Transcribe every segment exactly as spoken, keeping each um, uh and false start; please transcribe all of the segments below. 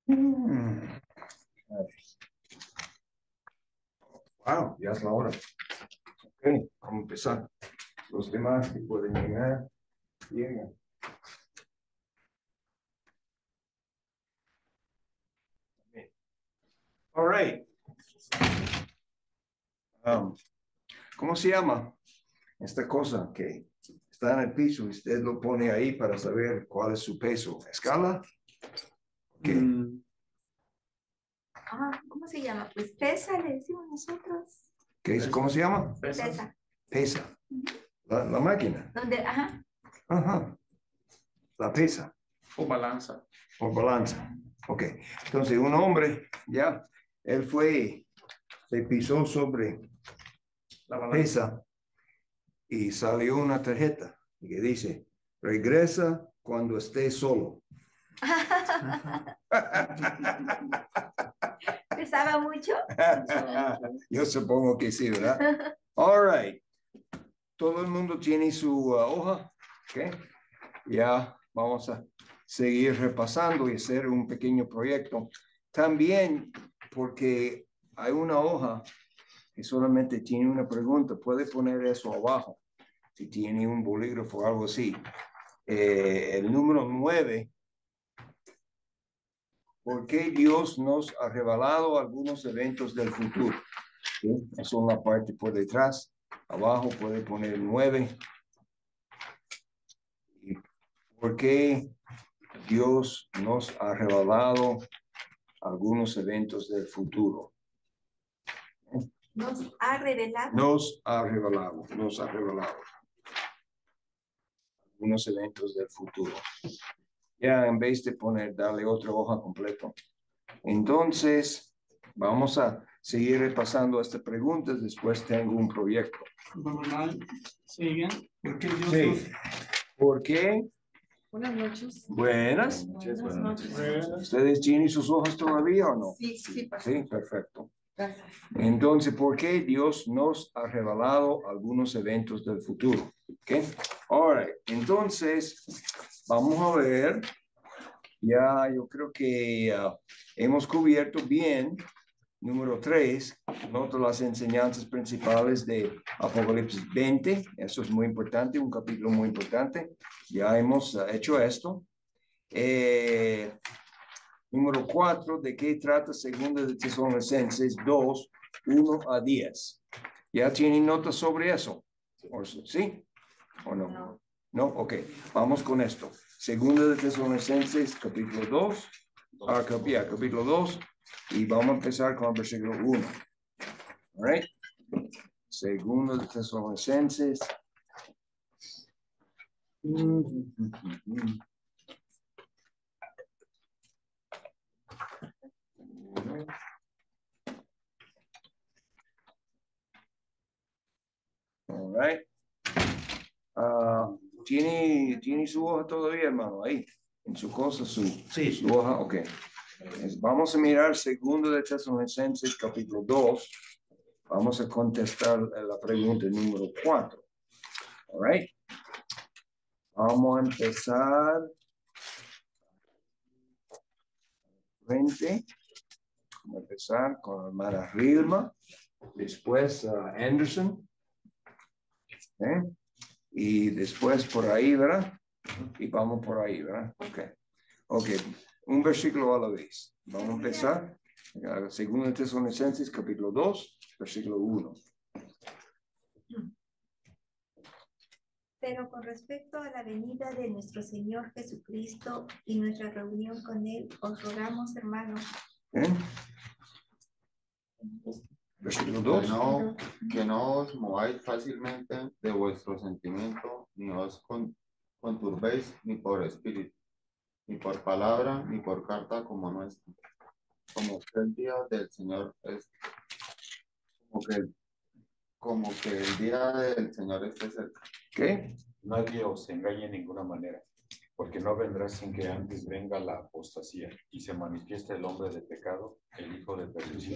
Mm. Wow, ya es la hora. Ok, vamos a empezar. Los demás que pueden llegar, llegan. All right. Um, ¿Cómo se llama esta cosa que está en el piso y usted lo pone ahí para saber cuál es su peso? ¿Escala? ¿Qué? Mm, Ah, ¿cómo se llama? Pues pesa, le decimos nosotros. ¿Qué es? ¿Cómo se llama? Pesa. Pesa. Pesa. La, la máquina. Donde, ajá. Ajá. La pesa. O balanza. O balanza. Ok. Entonces, un hombre, ya, él fue, se pisó sobre La la balanza. pesa y salió una tarjeta que dice, regresa cuando esté solo. ¿Pesaba mucho? Yo supongo que sí, ¿verdad? All right. Todo el mundo tiene su uh, hoja. Okay. Ya vamos a seguir repasando y hacer un pequeño proyecto. También porque hay una hoja que solamente tiene una pregunta. Puede poner eso abajo si tiene un bolígrafo o algo así. Eh, el número nueve. ¿Por qué Dios nos ha revelado algunos eventos del futuro? ¿Sí? Eso es la parte por detrás. Abajo puede poner nueve. ¿Y por qué Dios nos ha revelado algunos eventos del futuro? Nos ha revelado. Nos ha revelado, nos ha revelado algunos eventos del futuro. Ya en vez de poner, darle otra hoja completo. Entonces, vamos a seguir repasando estas preguntas. Después tengo un proyecto. Normal. Siguen. ¿Por qué Dios Sí. nos... ¿Por qué? Buenas noches. Buenas. Buenas noches. ¿Ustedes tienen sus hojas todavía o no? Sí, sí, pastor. Sí, perfecto. Gracias. Entonces, ¿por qué Dios nos ha revelado algunos eventos del futuro? ¿Ok? All right. Entonces, vamos a ver. Ya yo creo que uh, hemos cubierto bien. Número tres, nota las enseñanzas principales de Apocalipsis veinte. Eso es muy importante, un capítulo muy importante. Ya hemos uh, hecho esto. Eh, Número cuatro, ¿de qué trata Segunda de Tesalonicenses dos, uno a diez? ¿Ya tienen notas sobre eso? ¿Sí? ¿O no? No. No, ok. Vamos con esto. Segunda de Tesalonicenses, capítulo dos. Ah, cap yeah, capítulo dos. Y vamos a empezar con el versículo uno. All right. Segunda de Tesalonicenses. Mm -hmm. All right. Uh, ¿tiene, ¿Tiene su hoja todavía, hermano? Ahí, en su cosa, su, sí. Su hoja. Ok. Vamos a mirar segundo de Tesalonicenses, capítulo dos. Vamos a contestar la pregunta número cuatro. All right. Vamos a empezar. Frente. Vamos a empezar con la hermana Rilma. Después uh, Anderson. ¿Eh? Y después por ahí, ¿verdad? Y vamos por ahí, ¿verdad? Ok. Ok. Un versículo a la vez. Vamos a empezar. Segundo de Tesalonicenses, capítulo dos, versículo uno. Pero con respecto a la venida de nuestro Señor Jesucristo y nuestra reunión con Él, os rogamos, hermanos. ¿Eh? Versículo Que dos. no, que no os mováis fácilmente de vuestro sentimiento, ni os con- conturbéis ni por espíritu, ni por palabra, ni por carta como nuestra. Como que el día del Señor es, como que, como que el día del Señor esté cerca. ¿Qué? Nadie os engañe de ninguna manera, porque no vendrá sin que antes venga la apostasía y se manifieste el hombre de pecado, el hijo de perdición.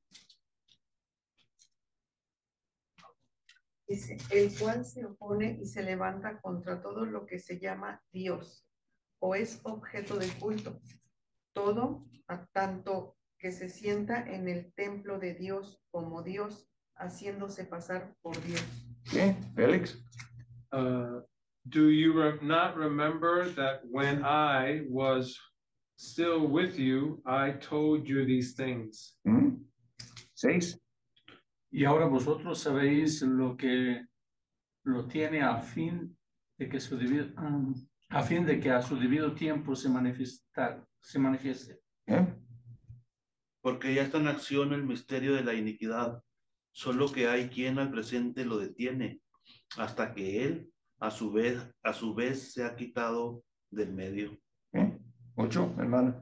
Dice, el cual se opone y se levanta contra todo lo que se llama Dios o es objeto de culto, todo, a tanto que se sienta en el templo de Dios como Dios, haciéndose pasar por Dios. ¿Qué? Félix. Uh, do you re- not remember that when I was still with you, I told you these things? ¿Mm? Seis. Y ahora vosotros sabéis lo que lo tiene a fin de que su debido, um, a fin de que a su debido tiempo se manifiesta, se manifieste. ¿Eh? Porque ya está en acción el misterio de la iniquidad, solo que hay quien al presente lo detiene, hasta que él a su vez, a su vez se ha quitado del medio. ¿Eh? Ocho, hermana.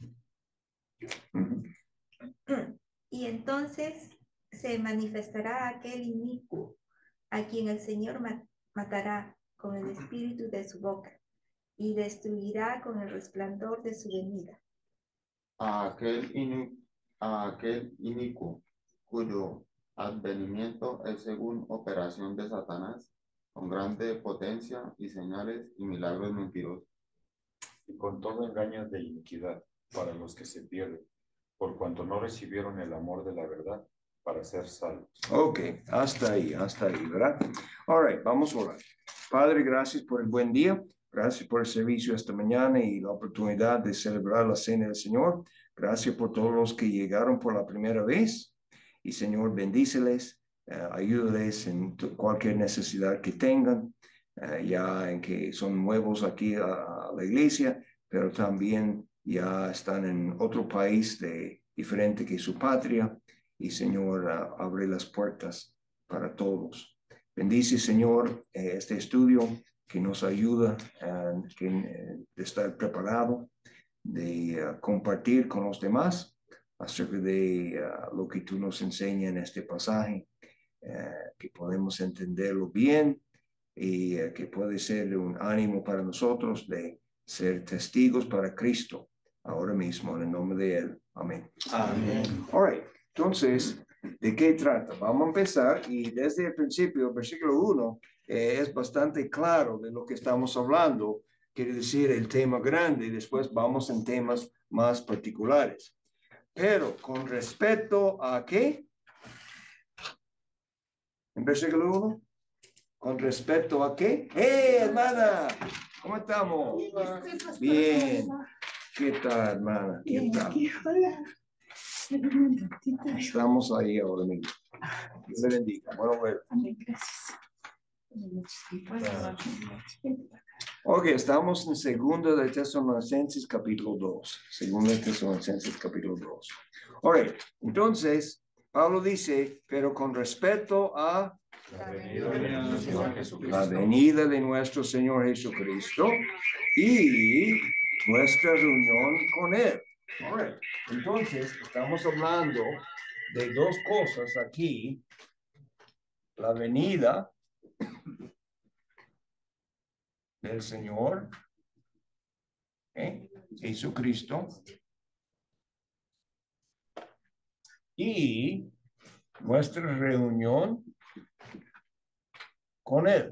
Ujú. Y entonces se manifestará aquel inicuo a quien el Señor ma- matará con el espíritu de su boca y destruirá con el resplandor de su venida. A aquel, inu- a aquel inicuo cuyo advenimiento es según operación de Satanás, con grande potencia y señales y milagros mentirosos. Y con todo engaño de iniquidad para los que se pierden, por cuanto no recibieron el amor de la verdad para ser salvos. Ok, hasta ahí, hasta ahí, ¿verdad? All right, vamos a orar. Padre, gracias por el buen día. Gracias por el servicio esta mañana y la oportunidad de celebrar la cena del Señor. Gracias por todos los que llegaron por la primera vez. Y Señor, bendíceles, uh, ayúdales en cualquier necesidad que tengan, uh, ya en que son nuevos aquí a, a la iglesia, pero también ya están en otro país de, diferente que su patria. Y Señor, uh, abre las puertas para todos. Bendice, Señor, eh, este estudio que nos ayuda uh, que, eh, de estar preparado, de uh, compartir con los demás acerca de uh, lo que tú nos enseñas en este pasaje, uh, que podemos entenderlo bien y uh, que puede ser un ánimo para nosotros de ser testigos para Cristo ahora mismo, en el nombre de Él. Amén. Amén. All right. Entonces, ¿de qué trata? Vamos a empezar y desde el principio, el versículo uno, eh, es bastante claro de lo que estamos hablando, quiere decir el tema grande y después vamos en temas más particulares. Pero con respecto a qué? En versículo uno, con respecto a qué? ¡Hey, hermana! ¿Cómo estamos? Bien. ¿Qué tal, hermana? ¿Qué tal? Estamos ahí ahora mismo. Dios le bendiga. Bueno, bueno. Ok, estamos en Segunda de Tesalonicenses capítulo dos. Segunda de Tesalonicenses capítulo dos. Ok, entonces, Pablo dice, pero con respecto a La venida de nuestro Señor Jesucristo. la venida de nuestro Señor Jesucristo y nuestra reunión con Él. All right. Entonces, estamos hablando de dos cosas aquí. La venida del Señor ¿eh? Jesucristo y nuestra reunión con Él.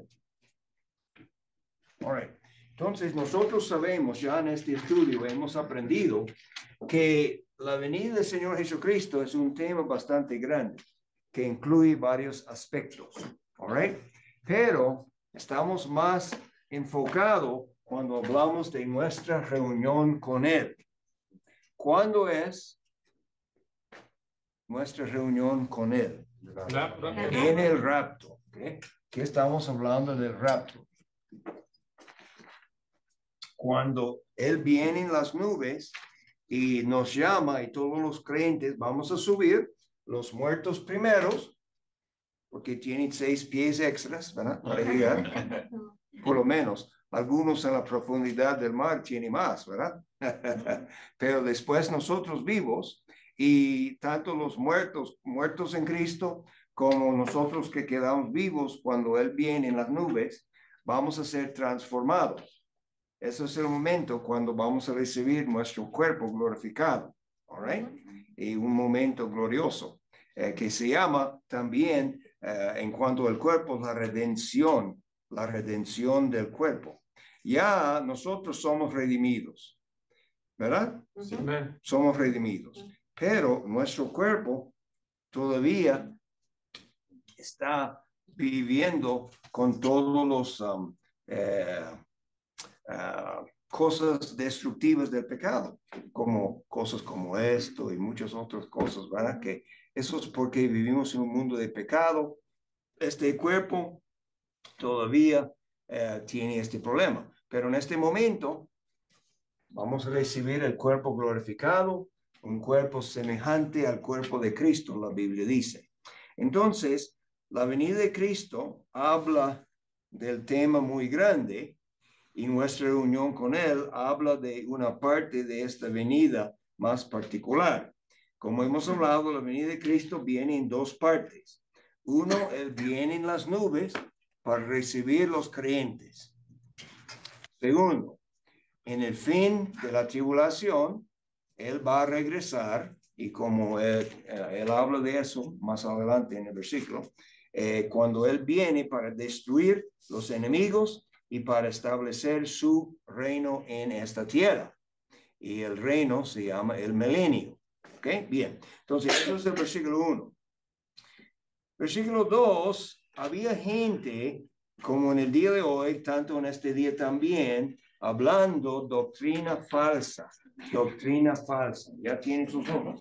All right. Entonces, nosotros sabemos ya en este estudio, hemos aprendido que la venida del Señor Jesucristo es un tema bastante grande, que incluye varios aspectos. All right. Pero estamos más enfocados cuando hablamos de nuestra reunión con Él. ¿Cuándo es nuestra reunión con Él? En el rapto. ¿Okay? ¿Qué estamos hablando del rapto? Cuando Él viene en las nubes y nos llama y todos los creyentes vamos a subir, los muertos primeros, porque tienen seis pies extras, ¿verdad? Para llegar, por lo menos. Algunos en la profundidad del mar tienen más, ¿verdad? Pero después nosotros vivos y tanto los muertos, muertos en Cristo, como nosotros que quedamos vivos cuando Él viene en las nubes, vamos a ser transformados. Ese es el momento cuando vamos a recibir nuestro cuerpo glorificado, all right? Y un momento glorioso eh, que se llama también, eh, en cuanto al cuerpo, la redención, la redención del cuerpo. Ya nosotros somos redimidos. ¿verdad? Ujú. Amén. Somos redimidos. Pero nuestro cuerpo todavía está viviendo con todos los um, eh, uh, cosas destructivas del pecado, como cosas como esto y muchas otras cosas, ¿verdad? Que eso es porque vivimos en un mundo de pecado. Este cuerpo todavía eh, tiene este problema, pero en este momento vamos a recibir el cuerpo glorificado, un cuerpo semejante al cuerpo de Cristo, la Biblia dice. Entonces, la venida de Cristo habla del tema muy grande y nuestra reunión con Él habla de una parte de esta venida más particular. Como hemos hablado, la venida de Cristo viene en dos partes. Uno, Él viene en las nubes para recibir los creyentes. Segundo, en el fin de la tribulación, Él va a regresar, y como Él, él habla de eso más adelante en el versículo, eh, cuando Él viene para destruir los enemigos y para establecer su reino en esta tierra. Y el reino se llama el milenio. ¿Ok? Bien. Entonces, eso es el versículo uno. Versículo dos, había gente, como en el día de hoy, tanto en este día también, hablando doctrina falsa, doctrina falsa. Ya tienen sus ojos.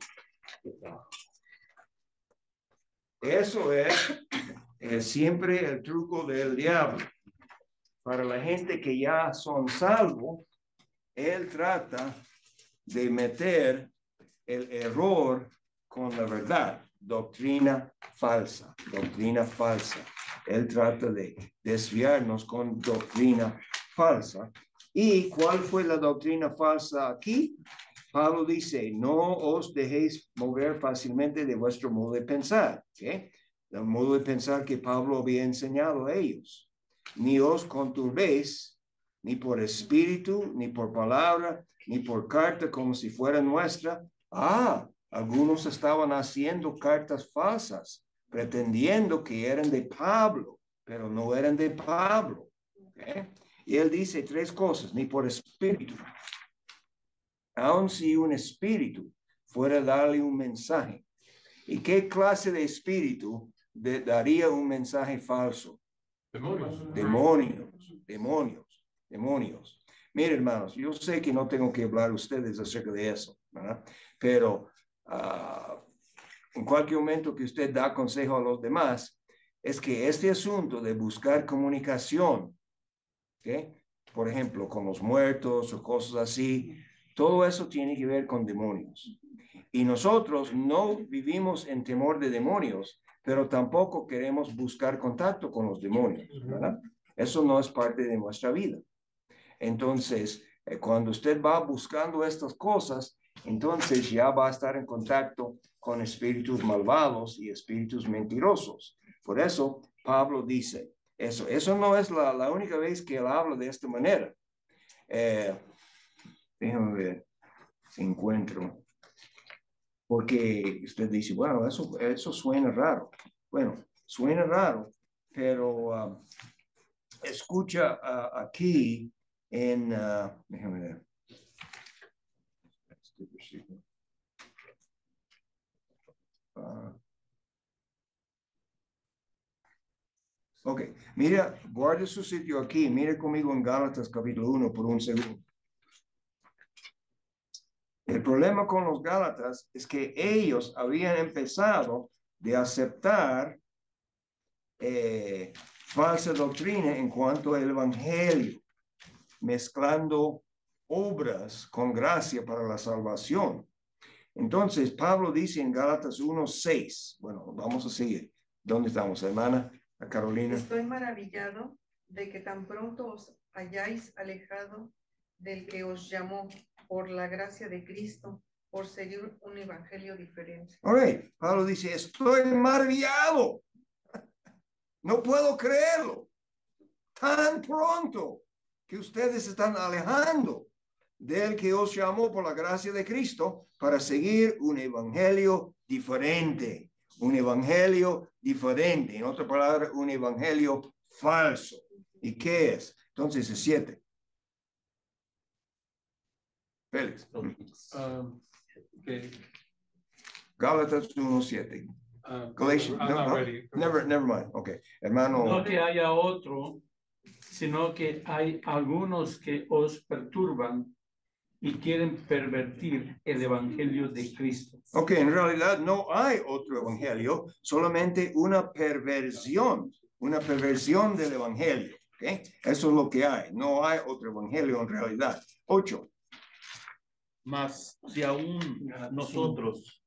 Eso es, es siempre el truco del diablo. Para la gente que ya son salvos, él trata de meter el error con la verdad. Doctrina falsa, doctrina falsa. Él trata de desviarnos con doctrina falsa. ¿Y cuál fue la doctrina falsa aquí? Pablo dice, no os dejéis mover fácilmente de vuestro modo de pensar. ¿Okay? El modo de pensar que Pablo había enseñado a ellos. Ni os conturbéis, ni por espíritu, ni por palabra, ni por carta como si fuera nuestra. Ah, algunos estaban haciendo cartas falsas, pretendiendo que eran de Pablo, pero no eran de Pablo. ¿Okay? Y él dice tres cosas, ni por espíritu. Aun si un espíritu fuera a darle un mensaje. ¿Y qué clase de espíritu de, daría un mensaje falso? Demonios. Demonios, demonios, demonios. Miren, hermanos, yo sé que no tengo que hablar a ustedes acerca de eso, ¿verdad? Pero uh, en cualquier momento que usted da consejo a los demás, es que este asunto de buscar comunicación, ¿okay? Por ejemplo, con los muertos o cosas así, todo eso tiene que ver con demonios. Y nosotros no vivimos en temor de demonios, pero tampoco queremos buscar contacto con los demonios, ¿verdad? Eso no es parte de nuestra vida. Entonces, eh, cuando usted va buscando estas cosas, entonces ya va a estar en contacto con espíritus malvados y espíritus mentirosos. Por eso, Pablo dice eso. Eso no es la, la única vez que él habla de esta manera. Eh, déjame ver si encuentro. Porque usted dice, bueno, eso, eso suena raro. Bueno, suena raro, pero uh, escucha uh, aquí en, uh, déjame ver. Este versículo. Uh, ok, mira, guarde su sitio aquí, mire conmigo en Gálatas capítulo uno por un segundo. El problema con los Gálatas es que ellos habían empezado de aceptar eh, falsa doctrina en cuanto al evangelio, mezclando obras con gracia para la salvación. Entonces, Pablo dice en Gálatas uno seis, bueno, vamos a seguir. ¿Dónde estamos, hermana Carolina? Estoy maravillado de que tan pronto os hayáis alejado del que os llamó por la gracia de Cristo, por seguir un evangelio diferente. All right. Pablo dice, estoy maravillado. No puedo creerlo. Tan pronto que ustedes están alejando del que os llamó por la gracia de Cristo para seguir un evangelio diferente. Un evangelio diferente. En otra palabra, un evangelio falso. ¿Y qué es? Entonces, es siete. Félix. Um, okay. Gálatas uno siete. Uh, Galatians. I'm No, not no, ready. never, never mind. Okay. Hermano. No que haya otro, sino que hay algunos que os perturban y quieren pervertir el evangelio de Cristo. Ok, en realidad no hay otro evangelio, solamente una perversión, una perversión del evangelio. Okay? Eso es lo que hay, no hay otro evangelio en realidad. Ocho. Mas si aún nosotros,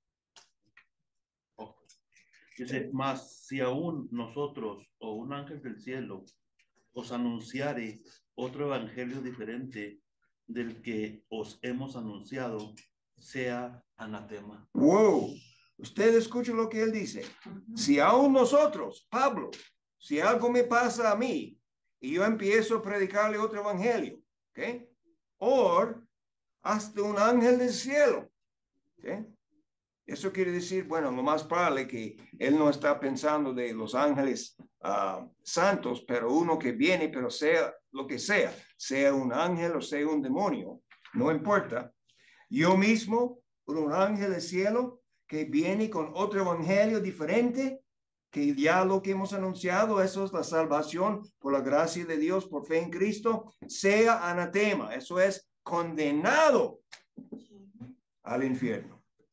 dice, mas si aún nosotros o un ángel del cielo os anunciare otro evangelio diferente del que os hemos anunciado, sea anatema. Wow, usted escucha lo que él dice. Si aún nosotros, Pablo, si algo me pasa a mí y yo empiezo a predicarle otro evangelio, ¿ok? O hasta un ángel del cielo, ¿ok? Eso quiere decir, bueno, lo más probable que él no está pensando de los ángeles uh, santos, pero uno que viene, pero sea lo que sea, sea un ángel o sea un demonio, no importa. Yo mismo, un ángel del cielo que viene con otro evangelio diferente, que ya lo que hemos anunciado, eso es la salvación por la gracia de Dios, por fe en Cristo, sea anatema, eso es condenado al infierno.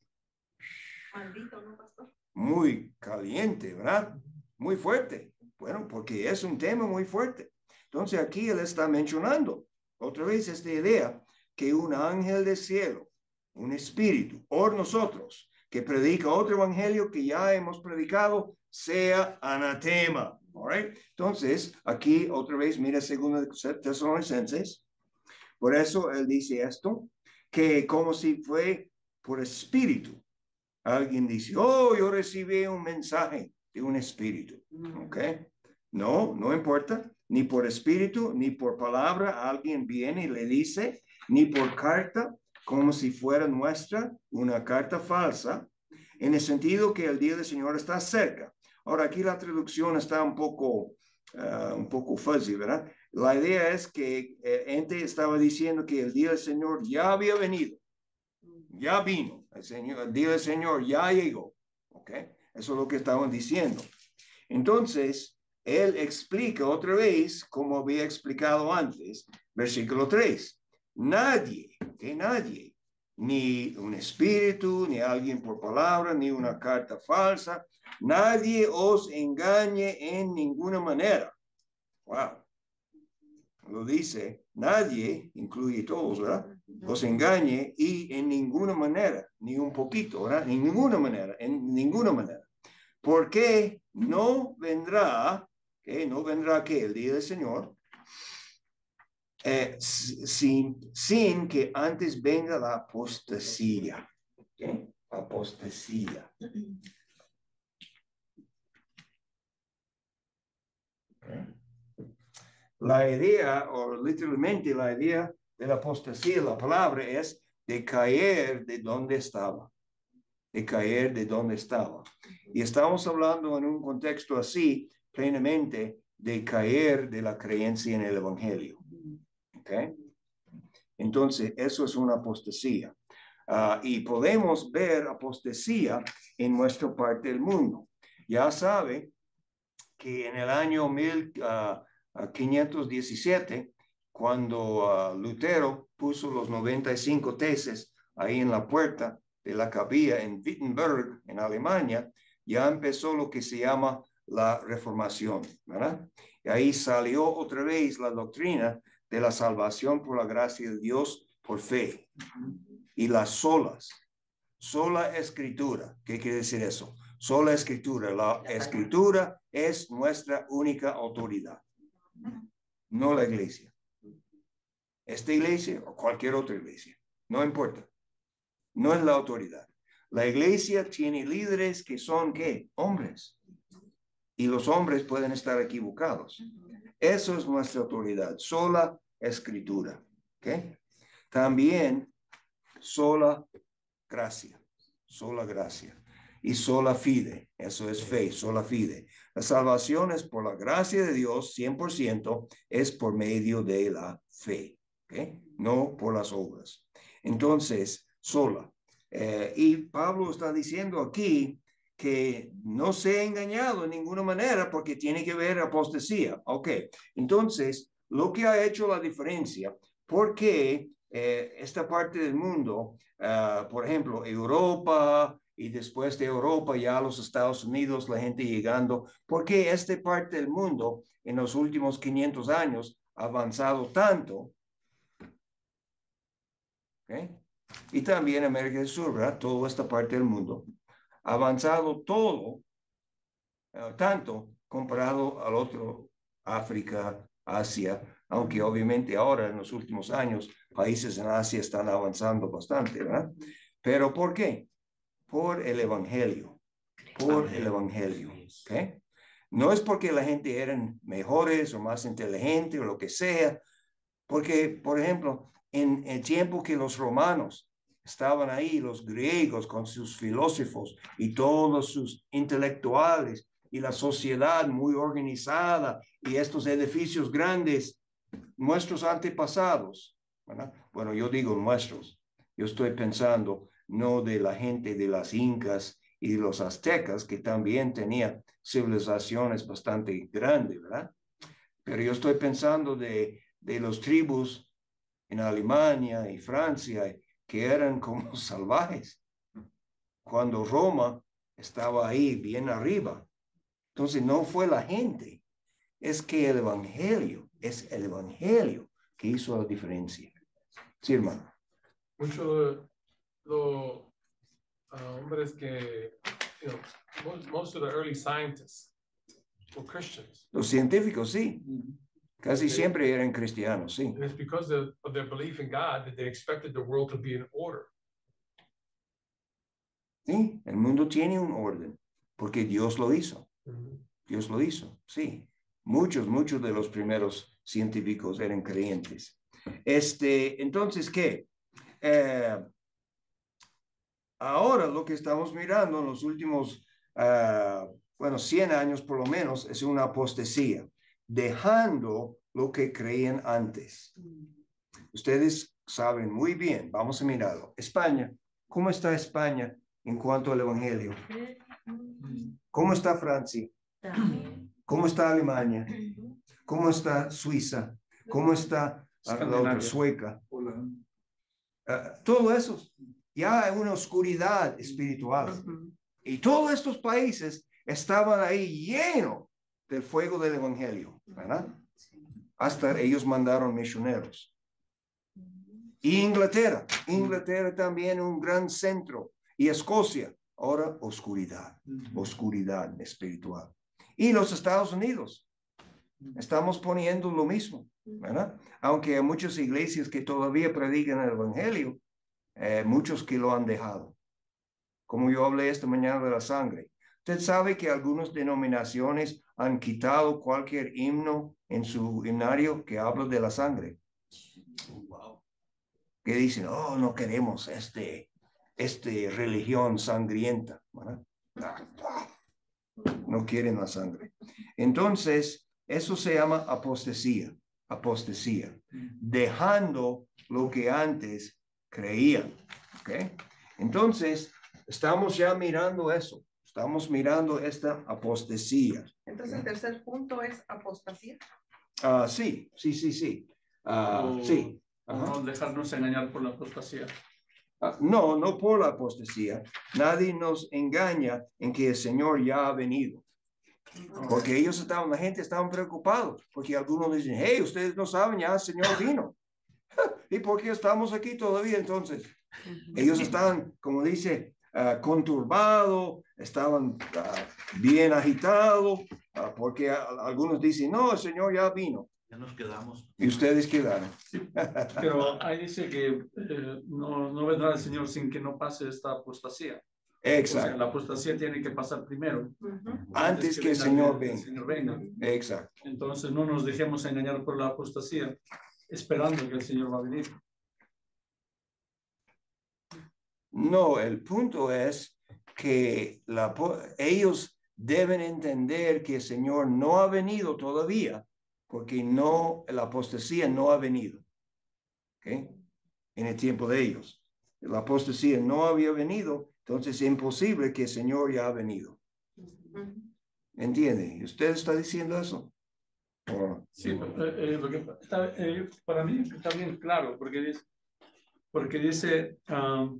Maldito, ¿no, pastor? Muy caliente, ¿verdad? Muy fuerte. Bueno, porque es un tema muy fuerte. Entonces aquí él está mencionando otra vez esta idea que un ángel del cielo, un espíritu, o nosotros, que predica otro evangelio que ya hemos predicado, sea anatema. All right? Entonces, aquí otra vez, mira segunda de Tesalonicenses. Por eso él dice esto, que como si fue por espíritu. Alguien dice, oh, yo recibí un mensaje de un espíritu. ¿Ok? No, no importa. Ni por espíritu, ni por palabra. Alguien viene y le dice, ni por carta, como si fuera nuestra, una carta falsa, en el sentido que el día del Señor está cerca. Ahora, aquí la traducción está un poco, uh, un poco fuzzy, ¿verdad? La idea es que eh, gente estaba diciendo que el día del Señor ya había venido. Ya vino, el, Señor, el día del Señor ya llegó, ¿ok? Eso es lo que estaban diciendo. Entonces, él explica otra vez, como había explicado antes, versículo tres. Nadie, que nadie, ni un espíritu, ni alguien por palabra, ni una carta falsa, nadie os engañe en ninguna manera. Wow. Lo dice, nadie, incluye todos, ¿verdad? Os engañe y en ninguna manera, ni un poquito, ¿verdad? En ninguna manera, en ninguna manera. Porque no vendrá, ¿qué? No vendrá que el día del Señor, eh, sin, sin que antes venga la apostasía. ¿Qué? Apostasía. ¿Okay? La idea, o literalmente la idea de la apostasía, la palabra es de caer de donde estaba, de caer de donde estaba. Y estamos hablando en un contexto así, plenamente, de caer de la creencia en el Evangelio. ¿Ok? Entonces, eso es una apostasía. Uh, y podemos ver apostasía en nuestra parte del mundo. Ya sabe que en el año mil... Uh, quinientos diecisiete, cuando uh, Lutero puso los noventa y cinco tesis ahí en la puerta de la capilla en Wittenberg, en Alemania, ya empezó lo que se llama la reformación, ¿verdad? Y ahí salió otra vez la doctrina de la salvación por la gracia de Dios por fe. Y las solas, sola escritura. ¿Qué quiere decir eso? Sola escritura. La escritura es nuestra única autoridad. No la iglesia. Esta iglesia o cualquier otra iglesia. No importa. No es la autoridad. La iglesia tiene líderes que son, ¿qué? Hombres. Y los hombres pueden estar equivocados. Eso es nuestra autoridad. Sola escritura. ¿Ok? También sola gracia. Sola gracia. Y sola fide, eso es fe, sola fide. La salvación es por la gracia de Dios, cien por ciento, es por medio de la fe, ¿okay? No por las obras. Entonces, sola. Eh, y Pablo está diciendo aquí que no se ha engañado en ninguna manera porque tiene que ver apostasía. Ok, entonces, lo que ha hecho la diferencia, ¿por qué eh, esta parte del mundo, uh, por ejemplo, Europa y después de Europa ya los Estados Unidos, la gente llegando, ¿por qué esta parte del mundo en los últimos quinientos años ha avanzado tanto? ¿Okay? Y también América del Sur, ¿verdad? Toda esta parte del mundo ha avanzado todo, uh, tanto comparado al otro, África, Asia, aunque obviamente ahora en los últimos años países en Asia están avanzando bastante, ¿verdad? Pero ¿por qué? Por el Evangelio, por el Evangelio, ¿ok? No es porque la gente eran mejores o más inteligentes o lo que sea, porque, por ejemplo, en el tiempo que los romanos estaban ahí, los griegos con sus filósofos y todos sus intelectuales y la sociedad muy organizada y estos edificios grandes, nuestros antepasados, ¿verdad? Bueno, yo digo nuestros, yo estoy pensando no de la gente de las incas y de los aztecas, que también tenían civilizaciones bastante grandes, ¿verdad? Pero yo estoy pensando de, de los tribus en Alemania y Francia que eran como salvajes, cuando Roma estaba ahí bien arriba. Entonces no fue la gente, es que el Evangelio, es el Evangelio que hizo la diferencia. Sí, hermano. Muchos los uh, hombres que, you know, most, most of the early scientists were Christians. Los científicos, sí. Casi Sí. siempre eran cristianos, sí. And it's because of, of their belief in God that they expected the world to be in order. Sí, el mundo tiene un orden, porque Dios lo hizo. Mm-hmm. Dios lo hizo, sí. Muchos, muchos de los primeros científicos eran creyentes. Este, entonces, ¿qué? Eh, ahora lo que estamos mirando en los últimos, uh, bueno, cien años por lo menos, es una apostasía, dejando lo que creían antes. Ustedes saben muy bien, vamos a mirarlo. España, ¿cómo está España en cuanto al Evangelio? ¿Cómo está Francia? ¿Cómo está Alemania? ¿Cómo está Suiza? ¿Cómo está uh, la otra, Sueca? Uh, todo eso, ya hay una oscuridad espiritual. Y todos estos países estaban ahí llenos del fuego del Evangelio, ¿verdad? Hasta ellos mandaron misioneros. Y Inglaterra, Inglaterra también un gran centro. Y Escocia, ahora oscuridad, oscuridad espiritual. Y los Estados Unidos, estamos poniendo lo mismo, ¿verdad? Aunque hay muchas iglesias que todavía predican el Evangelio, eh, muchos que lo han dejado. Como yo hablé esta mañana de la sangre. Usted sabe que algunas denominaciones han quitado cualquier himno en su himnario que habla de la sangre. Wow. Que dicen, oh, no queremos este, este religión sangrienta, ¿verdad? No quieren la sangre. Entonces, eso se llama apostasía, apostasía, dejando lo que antes creían, ¿ok? Entonces, estamos ya mirando eso, estamos mirando esta apostasía. Entonces, el tercer punto es apostasía. Ah, uh, sí, sí, sí, sí. Uh, o, sí. O no dejarnos engañar por la apostasía. Uh, no, no por la apostasía. Nadie nos engaña en que el Señor ya ha venido. Porque ellos estaban, la gente estaba preocupada, porque algunos dicen, hey, ustedes no saben, ya el Señor vino. ¿Y por qué estamos aquí todavía entonces? Ellos estaban, como dice, uh, conturbados, estaban uh, bien agitados, uh, porque uh, algunos dicen, no, el Señor ya vino. Ya nos quedamos. Y ustedes quedaron. Sí, pero ahí dice que eh, no, no vendrá el Señor sin que no pase esta apostasía. Exacto. O sea, la apostasía tiene que pasar primero. Uh-huh. Antes que el Señor venga. El Señor venga. Exacto. Entonces no nos dejemos engañar por la apostasía, esperando que el Señor va a venir. No, el punto es que la, ellos deben entender que el Señor no ha venido todavía, porque no, la apostasía no ha venido. ¿Okay? en el tiempo de ellos. La apostasía no había venido, entonces es imposible que el Señor ya ha venido. ¿Entiende? ¿Usted está diciendo eso? ¿O? Sí, eh, eh, lo que está, eh, para mí está bien claro, porque dice, porque dice um,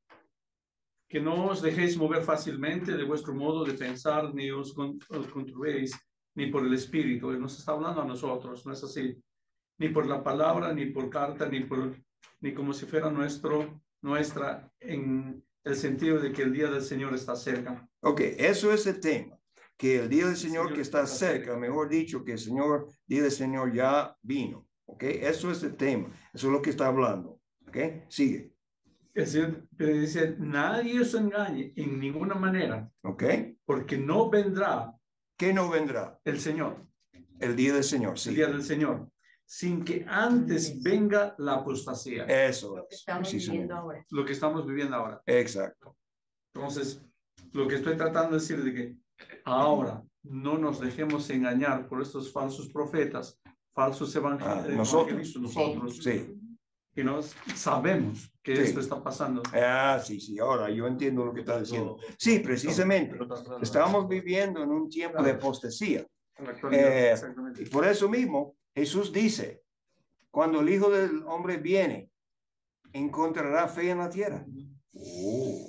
que no os dejéis mover fácilmente de vuestro modo de pensar, ni os, con, os conturbéis, ni por el Espíritu. Él nos está hablando a nosotros, no es así. Ni por la palabra, ni por carta, ni por ni como si fuera nuestro, nuestra, en el sentido de que el día del Señor está cerca. Ok, eso es el tema. Que el día del Señor, Señor que está está cerca, cerca. mejor dicho, que el Señor, día del Señor ya vino. Ok, eso es el tema. Eso es lo que está hablando. Ok, sigue. Es decir, pero dice, nadie os engañe en ninguna manera, Ok, porque no vendrá ¿qué no vendrá? el Señor, El día del Señor, el sí. día del Señor, sin que antes venga la apostasía, Eso Lo que es. estamos precisamente. viviendo ahora. lo que estamos viviendo ahora. Exacto. Entonces, lo que estoy tratando de decir de que ahora no nos dejemos engañar por estos falsos profetas, falsos evangel Ah, nosotros. evangelistas, nosotros, Sí. y no sabemos que Sí. esto está pasando. Ah, sí, sí, ahora yo entiendo lo que está diciendo. Sí, precisamente. Estamos viviendo en un tiempo de apostasía. En la actualidad, Eh, exactamente. y por eso mismo, Jesús dice, cuando el Hijo del Hombre viene, ¿encontrará fe en la tierra? Oh,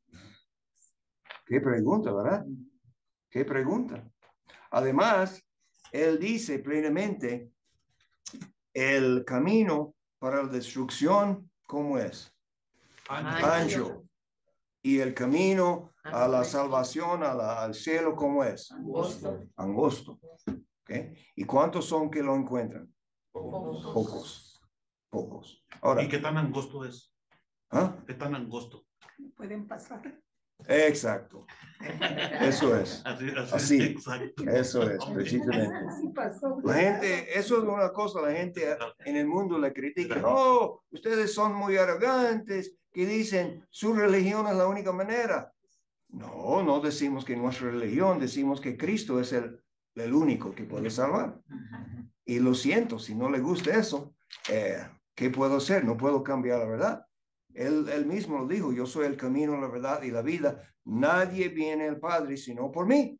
qué pregunta, ¿verdad? Qué pregunta. Además, Él dice plenamente, el camino para la destrucción, ¿cómo es? Ancho. Ancho. Y el camino a la salvación, a la- al cielo, ¿cómo es? Angosto. Angosto. ¿Okay? ¿Y cuántos son que lo encuentran? Pocos. Pocos. Pocos. Ahora, ¿Y qué tan angosto es? ¿ah? ¿Qué tan angosto? Pueden pasar. Exacto. Eso es. Así, así, Así. exacto. Eso es, precisamente. Así pasó. La gente, eso es una cosa, la gente en el mundo le critica. No, ustedes son muy arrogantes, que dicen su religión es la única manera. No, no decimos que nuestra religión, decimos que Cristo es el, el único que puede salvar. Y lo siento, si no le gusta eso, eh, ¿qué puedo hacer? No puedo cambiar la verdad. Él, él mismo lo dijo, yo soy el camino, la verdad y la vida. Nadie viene al Padre sino por mí.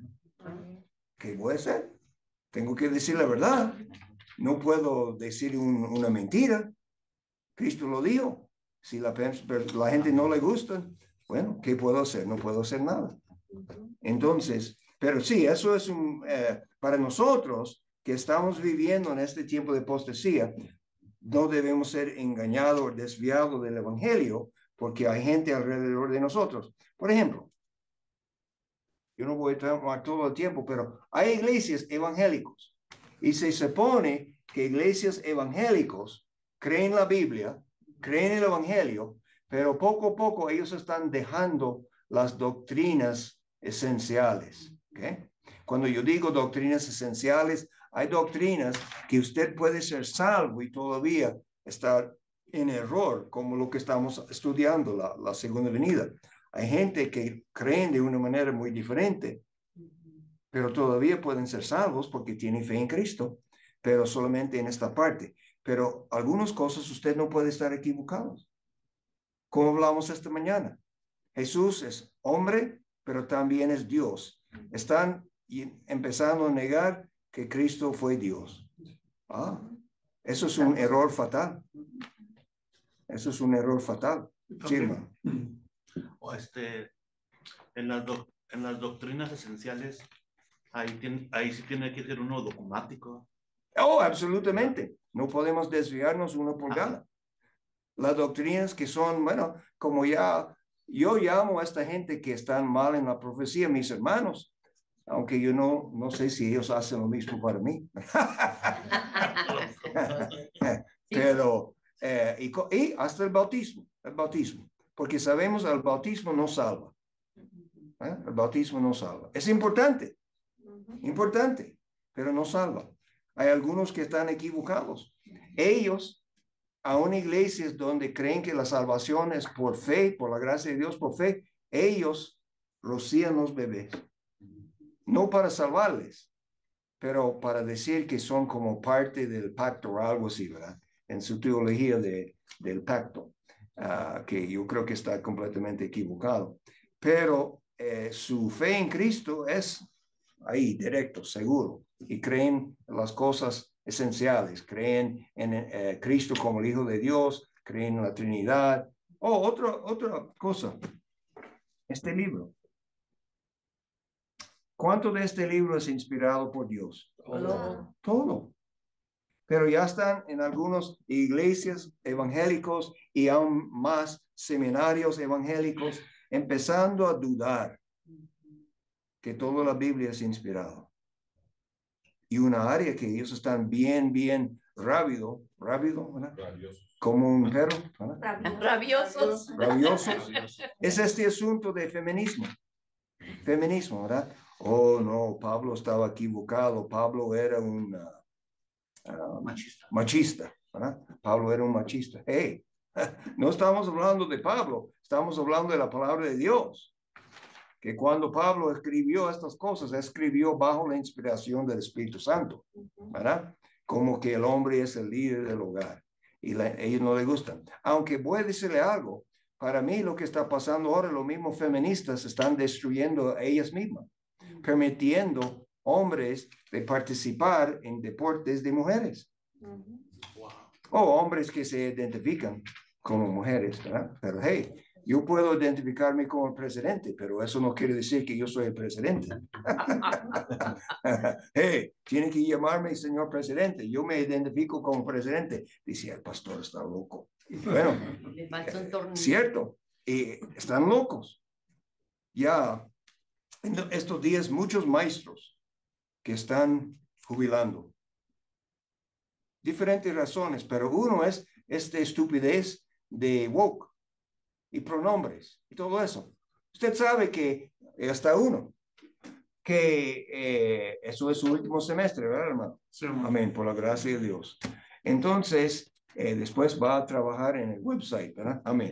¿Qué voy a hacer? Tengo que decir la verdad. No puedo decir un, una mentira. Cristo lo dijo. Si la, la gente no le gusta, bueno, ¿qué puedo hacer? No puedo hacer nada. Entonces, pero sí, eso es un, eh, para nosotros que estamos viviendo en este tiempo de apostasía, no debemos ser engañados o desviados del evangelio porque hay gente alrededor de nosotros. Por ejemplo, yo no voy a tomar todo el tiempo, pero hay iglesias evangélicos y se supone que iglesias evangélicos creen la Biblia, creen el evangelio, pero poco a poco ellos están dejando las doctrinas esenciales. ¿Okay? Cuando yo digo doctrinas esenciales, hay doctrinas que usted puede ser salvo y todavía estar en error, como lo que estamos estudiando, la, la segunda venida. Hay gente que creen de una manera muy diferente, pero todavía pueden ser salvos porque tienen fe en Cristo, pero solamente en esta parte. Pero algunas cosas usted no puede estar equivocado. Como hablamos esta mañana, Jesús es hombre, pero también es Dios. Están empezando a negar que Cristo fue Dios. Ah, eso es un error fatal. Eso es un error fatal. Sí, hermano. O este, en las, doc- en las doctrinas esenciales, ahí, tiene, ahí sí tiene que ser uno dogmático. Oh, absolutamente. No podemos desviarnos una pulgada. Las doctrinas que son, bueno, como ya, yo llamo a esta gente que están mal en la profecía, mis hermanos, aunque yo no, no sé si ellos hacen lo mismo para mí. Pero, eh, y, co- y hasta el bautismo, el bautismo, porque sabemos el bautismo no salva. ¿Eh? El bautismo no salva. Es importante, importante, pero no salva. Hay algunos que están equivocados. Ellos, aún iglesias donde creen que la salvación es por fe, por la gracia de Dios, por fe, ellos rocían los bebés. No para salvarles, pero para decir que son como parte del pacto o algo así, ¿verdad? en su teología de, del pacto, uh, que yo creo que está completamente equivocado. Pero eh, su fe en Cristo es ahí, directo, seguro, y creen en las cosas esenciales, creen en eh, Cristo como el Hijo de Dios, creen en la Trinidad. Oh, otra, otra cosa, este libro. ¿Cuánto de este libro es inspirado por Dios? Todo. Todo. Pero ya están en algunas iglesias evangélicos y aún más seminarios evangélicos empezando a dudar que toda la Biblia es inspirada. Y una área que ellos están bien, bien rápido, rápido, ¿verdad? Rabiosos. Como un perro, ¿verdad? Rabiosos. Rabiosos. Es este asunto de feminismo. Feminismo, ¿verdad? Oh, no, Pablo estaba equivocado. Pablo era un uh, uh, machista. machista, ¿verdad? Pablo era un machista. Hey, no estamos hablando de Pablo, estamos hablando de la palabra de Dios. Que cuando Pablo escribió estas cosas, escribió bajo la inspiración del Espíritu Santo, ¿verdad? Como que el hombre es el líder del hogar y la, a ellos no les gustan. Aunque voy a decirle algo, para mí lo que está pasando ahora, los mismos feministas están destruyendo a ellas mismas, permitiendo hombres de participar en deportes de mujeres. O hombres que se identifican como mujeres, ¿verdad? Pero hey, yo puedo identificarme como el presidente, pero eso no quiere decir que yo soy el presidente. Hey, tienen que llamarme señor presidente. Yo me identifico como presidente. Dice, el pastor está loco. Bueno, cierto. Y están locos. Ya, en estos días, muchos maestros que están jubilando. Diferentes razones, pero uno es esta estupidez de woke y pronombres y todo eso. Usted sabe que hasta uno, que eh, eso es su último semestre, ¿verdad, hermano? Sí. Amén, por la gracia de Dios. Entonces, eh, después va a trabajar en el website, ¿verdad? Amén.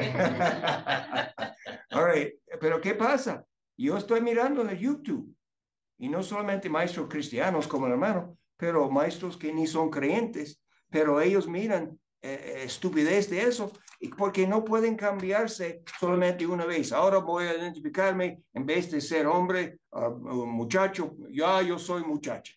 All right. Pero ¿qué pasa? Yo estoy mirando en el YouTube, y no solamente maestros cristianos como el hermano, pero maestros que ni son creyentes, pero ellos miran eh, estupidez de eso, y porque no pueden cambiarse solamente una vez. Ahora voy a identificarme, en vez de ser hombre, uh, muchacho, ya yo soy muchacha.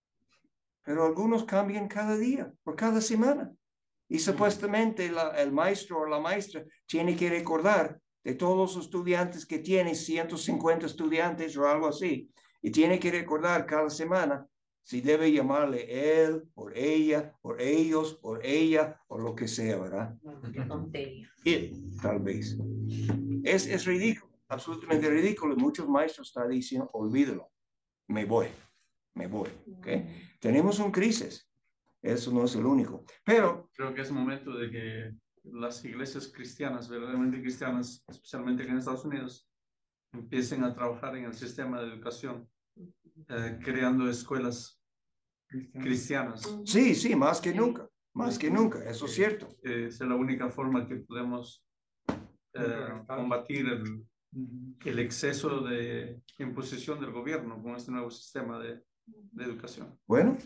Pero algunos cambian cada día, por cada semana. Y supuestamente la, el maestro o la maestra tiene que recordar de todos los estudiantes que tiene, ciento cincuenta estudiantes o algo así, y tiene que recordar cada semana si debe llamarle él, por ella, por ellos, por ella, o lo que sea, ¿verdad? Qué tontería. Y, tal vez. Es, es ridículo, absolutamente ridículo. Y muchos maestros están diciendo, olvídalo, me voy, me voy. ¿Okay? Tenemos un crisis, eso no es el único. Pero creo que es momento de que las iglesias cristianas, verdaderamente cristianas, especialmente aquí en Estados Unidos, empiecen a trabajar en el sistema de educación, eh, creando escuelas cristianas. sí, sí, más que nunca, más que nunca, eso es cierto. Eh, es la única forma que podemos eh, combatir el, el exceso de imposición del gobierno con este nuevo sistema de, de educación. Bueno,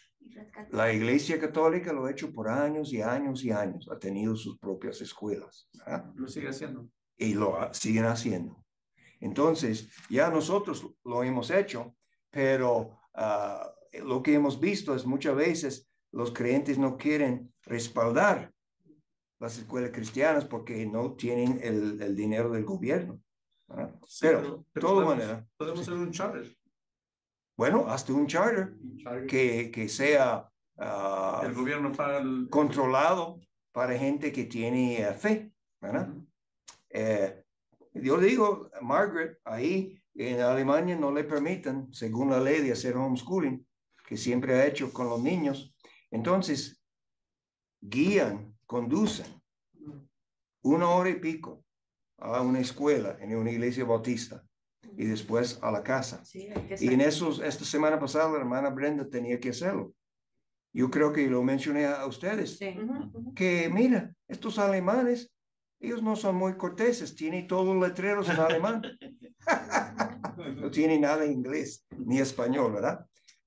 la Iglesia Católica lo ha hecho por años y años y años, ha tenido sus propias escuelas, ¿verdad? Lo sigue haciendo. Y lo siguen haciendo. Entonces, ya nosotros lo hemos hecho, pero uh, lo que hemos visto es muchas veces los creyentes no quieren respaldar las escuelas cristianas porque no tienen el, el dinero del gobierno. ¿Ah? Sí, pero, pero, de pero todas podemos, maneras. podemos hacer un charter. Bueno, hasta un charter, Un charter. Que, que sea uh, el gobierno paga el... controlado para gente que tiene uh, fe, ¿verdad? Uh-huh. eh, yo digo, Margaret, ahí en Alemania no le permiten, según la ley de hacer homeschooling, que siempre ha hecho con los niños. Entonces, guían, conducen una hora y pico a una escuela en una iglesia bautista y después a la casa. Sí, y en esos, esta semana pasada la hermana Brenda tenía que hacerlo. Yo creo que lo mencioné a ustedes, sí. Que mira, estos alemanes, ellos no son muy corteses, tienen todos los letreros en alemán. No tienen nada en inglés ni español, ¿verdad?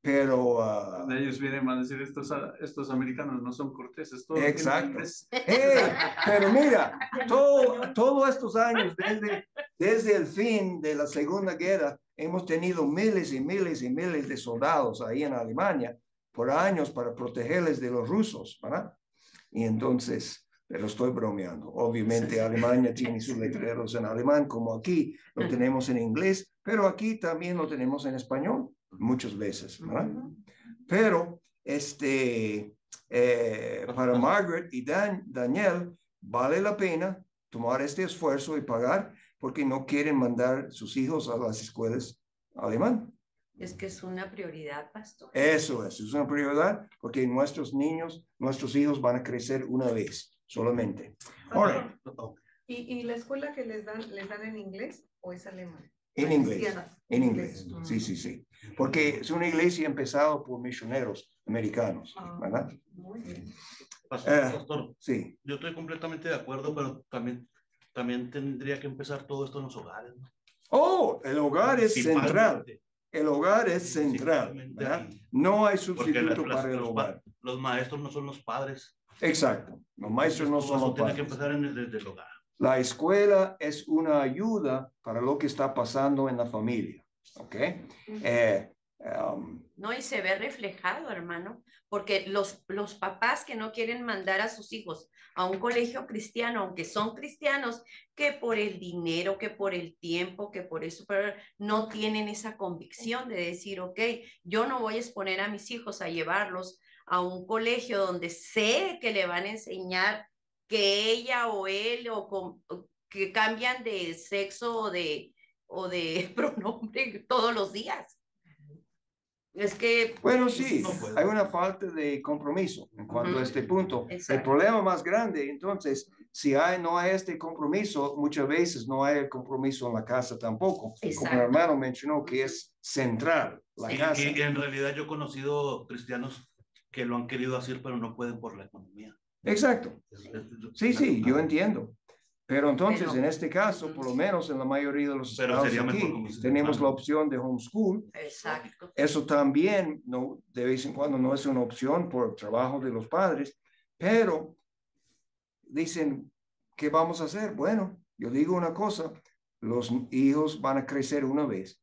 pero... ah, Ellos vienen a decir, estos, estos americanos no son corteses. Todo exacto. es... Hey, pero mira, todo, todos estos años, desde, desde el fin de la Segunda Guerra, hemos tenido miles y miles y miles de soldados ahí en Alemania por años para protegerles de los rusos, ¿verdad? Y entonces, pero estoy bromeando. Obviamente Alemania tiene sus letreros en alemán, como aquí lo tenemos en inglés, pero aquí también lo tenemos en español, muchas veces, ¿verdad? Pero, este, eh, para Margaret y Dan, Daniel, vale la pena tomar este esfuerzo y pagar porque no quieren mandar sus hijos a las escuelas alemán. Es que es una prioridad, pastor. Eso es, es una prioridad porque nuestros niños, nuestros hijos van a crecer una vez solamente. Ahora, ¿Y, y la escuela que les dan, les dan en inglés o es alemán? en inglés, Cristianas. en inglés, sí, sí, sí. Porque es una iglesia empezada por misioneros americanos, ¿verdad? Muy bien. Pastor, Eh, pastor, Sí, yo estoy completamente de acuerdo, pero también, también tendría que empezar todo esto en los hogares, ¿no? oh, el hogar es central. Principalmente. El hogar es central, Principalmente ¿verdad? ahí. No hay Porque sustituto las- las- para el los, hogar. pa- los maestros no son los padres. Exacto. Los maestros no Entonces, son todo los eso tiene que padres. empezar en el- desde el hogar. La escuela es una ayuda para lo que está pasando en la familia, ¿ok? Eh, um, No, y se ve reflejado, hermano, porque los, los papás que no quieren mandar a sus hijos a un colegio cristiano, aunque son cristianos, que por el dinero, que por el tiempo, que por eso, pero no tienen esa convicción de decir, ok, yo no voy a exponer a mis hijos a llevarlos a un colegio donde sé que le van a enseñar que ella o él o, con, o que cambian de sexo o de, o de pronombre todos los días. Es que... Bueno, sí, No puedo. hay una falta de compromiso en cuanto Ujú. a este punto. El Exacto. problema más grande, entonces, si hay, no hay este compromiso, muchas veces no hay el compromiso en la casa tampoco. Como el Exacto. hermano mencionó que es central, la Sí. casa. Y, y en realidad yo he conocido cristianos que lo han querido hacer, pero no pueden por la economía. Exacto. Es- es- Sí, sí, yo entiendo. Pero entonces, Pero- en este caso, por lo menos en la mayoría de los Pero estados sería mejor aquí, como dice tenemos mi la hermano. opción de homeschool. Exacto. Eso también, no, de vez en cuando, no es una opción por el trabajo de los padres, pero dicen, ¿qué vamos a hacer? Bueno, yo digo una cosa, los hijos van a crecer una vez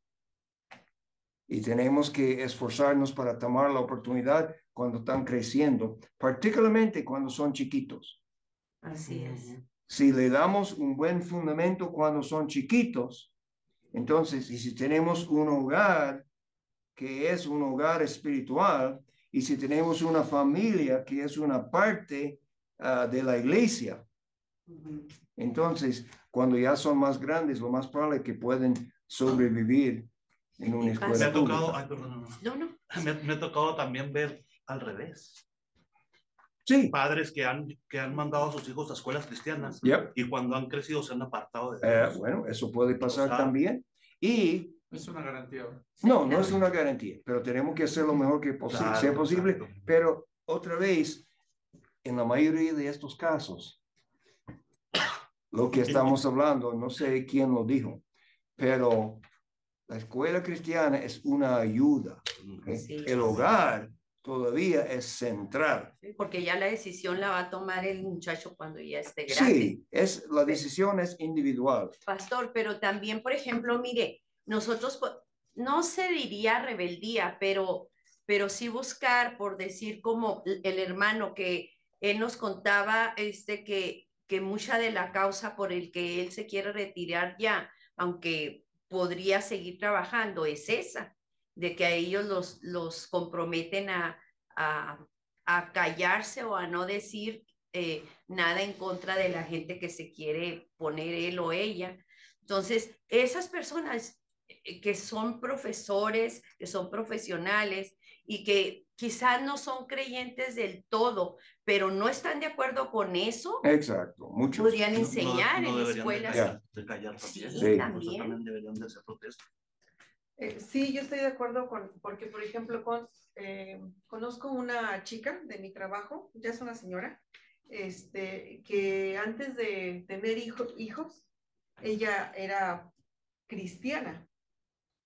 y tenemos que esforzarnos para tomar la oportunidad cuando están creciendo, particularmente cuando son chiquitos. Así es. Si le damos un buen fundamento cuando son chiquitos, entonces, y si tenemos un hogar que es un hogar espiritual, y si tenemos una familia que es una parte uh, de la iglesia, Ujú. entonces, cuando ya son más grandes, lo más probable es que pueden sobrevivir en una Y Me escuela ha tocado, pública. ay, perdón, no, No, no. no. Me, me ha tocado también ver al revés. Sí, Padres que han, que han mandado a sus hijos a escuelas cristianas yep. y cuando han crecido se han apartado de Eh, Dios. bueno, eso puede pasar O sea, también. Y Es una garantía. no, no es una garantía, pero tenemos que hacer lo mejor que posi- Claro, sea posible. exacto. Pero otra vez, en la mayoría de estos casos, lo que estamos hablando, no sé quién lo dijo, pero la escuela cristiana es una ayuda. ¿ok? Sí. El hogar todavía es central. Porque ya la decisión la va a tomar el muchacho cuando ya esté grande. Sí, es, la decisión es individual. Pastor, pero también, por ejemplo, mire, nosotros, po- no se diría rebeldía, pero, pero sí buscar, por decir como el hermano que él nos contaba, este, que, que mucha de la causa por el que él se quiere retirar ya, aunque podría seguir trabajando, es esa, de que a ellos los, los comprometen a, a, a callarse o a no decir eh, nada en contra de la gente que se quiere poner él o ella. Entonces, esas personas eh, que son profesores, que son profesionales y que quizás no son creyentes del todo, pero no están de acuerdo con eso, Exacto, muchos. podrían No- no- enseñar no en deberían de escuelas. callar, de callar también. Sí, Sí. también. También deberían de hacer protesta. Eh, sí, yo estoy de acuerdo con, porque por ejemplo, con, eh, conozco una chica de mi trabajo, ya es una señora, este, que antes de tener hijo, hijos, ella era cristiana,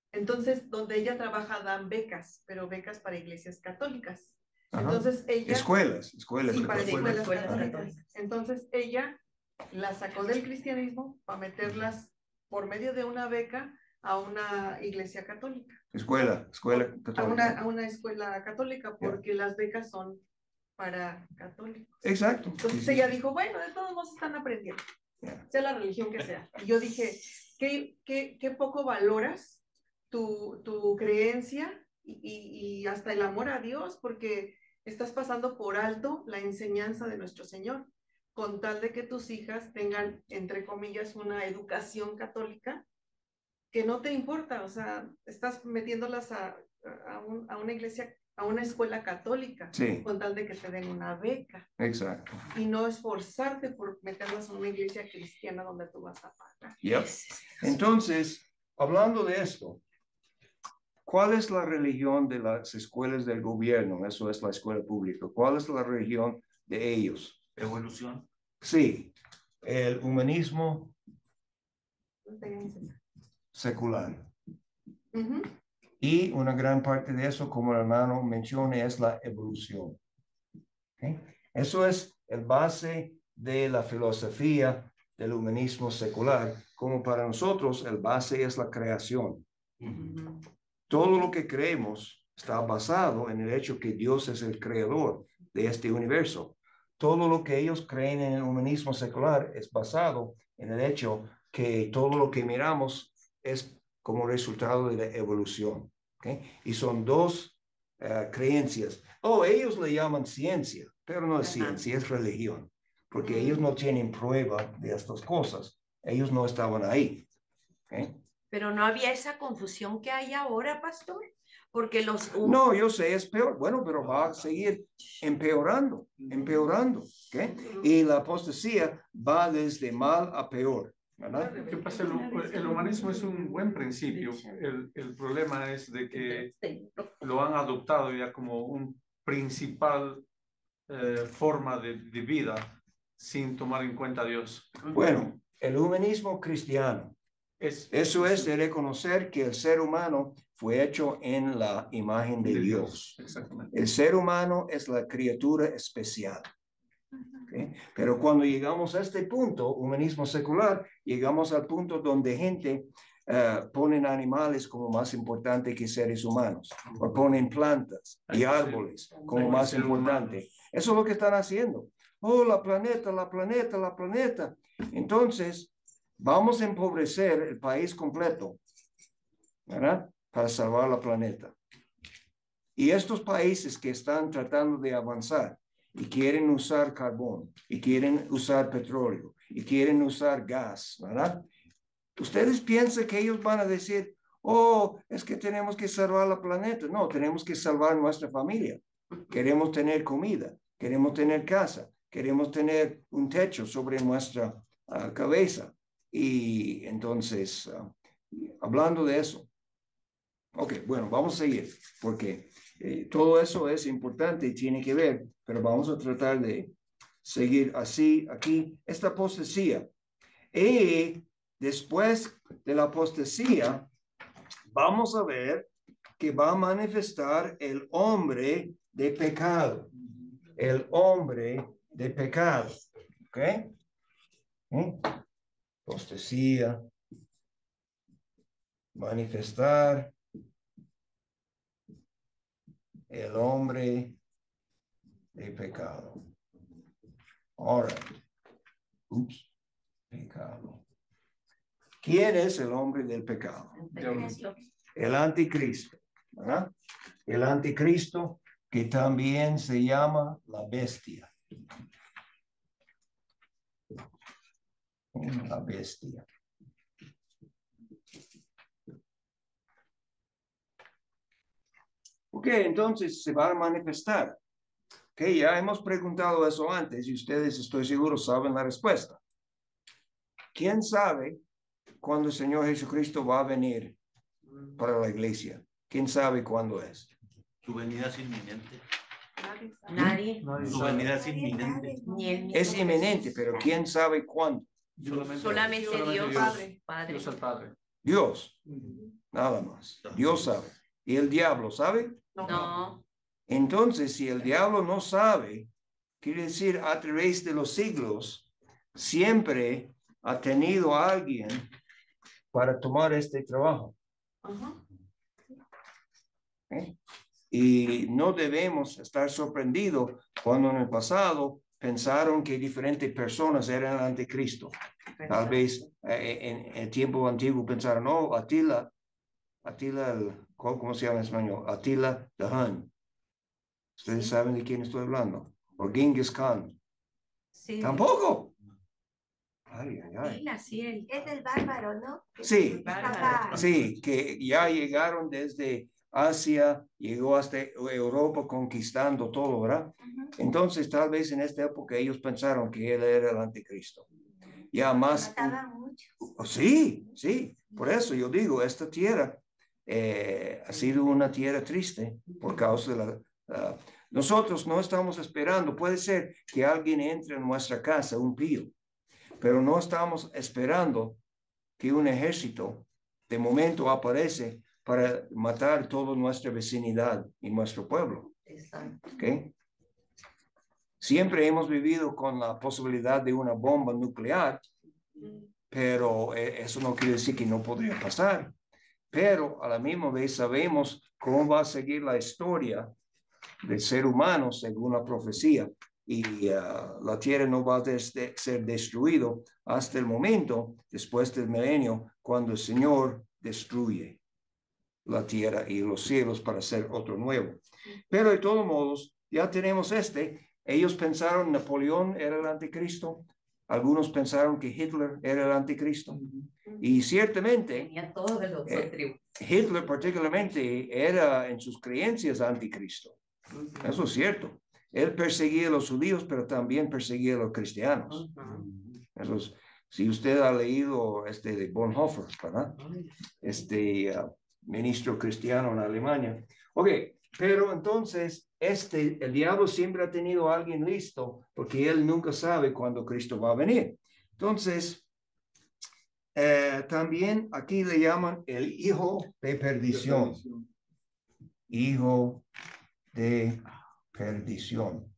Entonces, donde ella trabaja dan becas, pero becas para iglesias católicas. Ajá. Entonces ella... Escuelas, escuelas. Sí, para católicas. escuelas Ajá. católicas. Entonces ella las sacó del cristianismo para meterlas por medio de una beca a una iglesia católica. Escuela, escuela A católica. una, a una escuela católica, porque yeah. las becas son para católicos. Exacto. Entonces sí, sí. ella dijo, bueno, de todos modos están aprendiendo, yeah. sea la religión que sea. Y yo dije, ¿qué, qué, qué poco valoras tu, tu creencia y, y, y hasta el amor a Dios? Porque estás pasando por alto la enseñanza de nuestro Señor, con tal de que tus hijas tengan, entre comillas, una educación católica que no te importa, o sea, estás metiéndolas a, a, un, a una iglesia, a una escuela católica, sí. con tal de que te den una beca. Exacto. Y no esforzarte por meterlas a una iglesia cristiana donde tú vas a pagar. Yep. Entonces, hablando de esto, ¿cuál es la religión de las escuelas del gobierno? Eso es la escuela pública. ¿Cuál es la religión de ellos? Evolución. Sí, el humanismo secular. Uh-huh. Y una gran parte de eso, como el hermano menciona, es la evolución. ¿Okay? Eso es el base de la filosofía del humanismo secular, como para nosotros el base es la creación. Uh-huh. Todo lo que creemos está basado en el hecho que Dios es el creador de este universo. Todo lo que ellos creen en el humanismo secular es basado en el hecho que todo lo que miramos es como resultado de la evolución. ¿Okay? Y son dos uh, creencias. Oh, ellos le llaman ciencia, pero no es ciencia, es religión, porque uh-huh. ellos no tienen prueba de estas cosas. Ellos no estaban ahí. ¿Okay? Pero no había esa confusión que hay ahora, pastor, porque los... No, yo sé, es peor. Bueno, pero va a seguir empeorando, empeorando. ¿Okay? Y la apostasía va desde mal a peor. ¿Verdad? ¿Qué pasa? El, el humanismo es un buen principio. El, el problema es de que lo han adoptado ya como un principal eh, forma de, de vida sin tomar en cuenta a Dios. Bueno, el humanismo cristiano. Es, Eso es de reconocer que el ser humano fue hecho en la imagen de, de Dios. Dios. Exactamente. El ser humano es la criatura especial. ¿Okay? Pero cuando llegamos a este punto, humanismo secular, llegamos al punto donde gente uh, ponen animales como más importante que seres humanos, o ponen plantas y árboles como más importante. Eso es lo que están haciendo. Oh, la planeta, la planeta, la planeta. Entonces, vamos a empobrecer el país completo, ¿verdad? Para salvar la planeta. Y estos países que están tratando de avanzar y quieren usar carbón, y quieren usar petróleo, y quieren usar gas, ¿verdad? Ustedes piensan que ellos van a decir, oh, es que tenemos que salvar la planeta. No, tenemos que salvar nuestra familia. Queremos tener comida, queremos tener casa, queremos tener un techo sobre nuestra uh, cabeza. Y entonces, uh, hablando de eso, ok, bueno, vamos a seguir, porque eh, todo eso es importante y tiene que ver, pero vamos a tratar de seguir así, aquí, esta apostasía. Y después de la apostasía, vamos a ver que va a manifestar el hombre de pecado, el hombre de pecado, ¿ok? ¿Eh? Apostasía, manifestar el hombre de pecado. All right. Oops. Pecado. ¿Quién es el hombre del pecado? El anticristo, ¿verdad? El anticristo que también se llama la bestia. La bestia. Ok, entonces se va a manifestar. Ok, ya hemos preguntado eso antes y ustedes, estoy seguro, saben la respuesta. ¿Quién sabe cuándo el Señor Jesucristo va a venir para la iglesia? ¿Quién sabe cuándo es? Su venida es inminente. Nadie. Su venida es inminente. Ni el Es inminente, pero ¿quién sabe cuándo? Solamente, Solamente, solamente Dios, Dios, Padre. Padre. Dios el Padre. Dios, nada más. Dios sabe. ¿Y el diablo sabe? No. Entonces, si el diablo no sabe, quiere decir a través de los siglos, siempre ha tenido a alguien para tomar este trabajo. Ajá. ¿Eh? Y no debemos estar sorprendidos cuando en el pasado pensaron que diferentes personas eran el anticristo. Tal vez eh, en el tiempo antiguo pensaron, no, Atila, Atila, el, ¿cómo se llama en español? Atila the Hun. Ustedes Sí. saben de quién estoy hablando. O Genghis Khan. Sí. Tampoco. Ay, ay, ay. Atila, sí, el- Es el bárbaro, ¿no? Sí, Papá. sí, que ya llegaron desde Asia, llegó hasta Europa conquistando todo, ¿verdad? Ujú. Entonces, tal vez en esta época ellos pensaron que él era el anticristo. Ya más... Mataban mucho. Oh, sí, sí, por eso yo digo, esta tierra eh, ha sido una tierra triste por causa de la... Uh, nosotros no estamos esperando, puede ser que alguien entre en nuestra casa, un pío, pero no estamos esperando que un ejército de momento aparece para matar toda nuestra vecinidad y nuestro pueblo. Exacto. ¿Okay? Siempre hemos vivido con la posibilidad de una bomba nuclear, pero eh, eso no quiere decir que no podría pasar. Pero a la misma vez sabemos cómo va a seguir la historia del ser humano según la profecía. Y uh, la tierra no va a des de ser destruido hasta el momento, después del milenio, cuando el Señor destruye la tierra y los cielos para hacer otro nuevo. Pero de todos modos, ya tenemos este. Ellos pensaron Napoleón era el anticristo. Algunos pensaron que Hitler era el anticristo. Y ciertamente, Tenía todo de los eh, tribus. Hitler particularmente era en sus creencias anticristo. Eso es cierto. Él perseguía a los judíos, pero también perseguía a los cristianos. Eso es, si usted ha leído este de Bonhoeffer, ¿verdad? Este uh, ministro cristiano en Alemania. Ok, pero entonces, este, el diablo siempre ha tenido a alguien listo, porque él nunca sabe cuándo Cristo va a venir. Entonces, eh, también aquí le llaman el hijo de perdición. Hijo de perdición.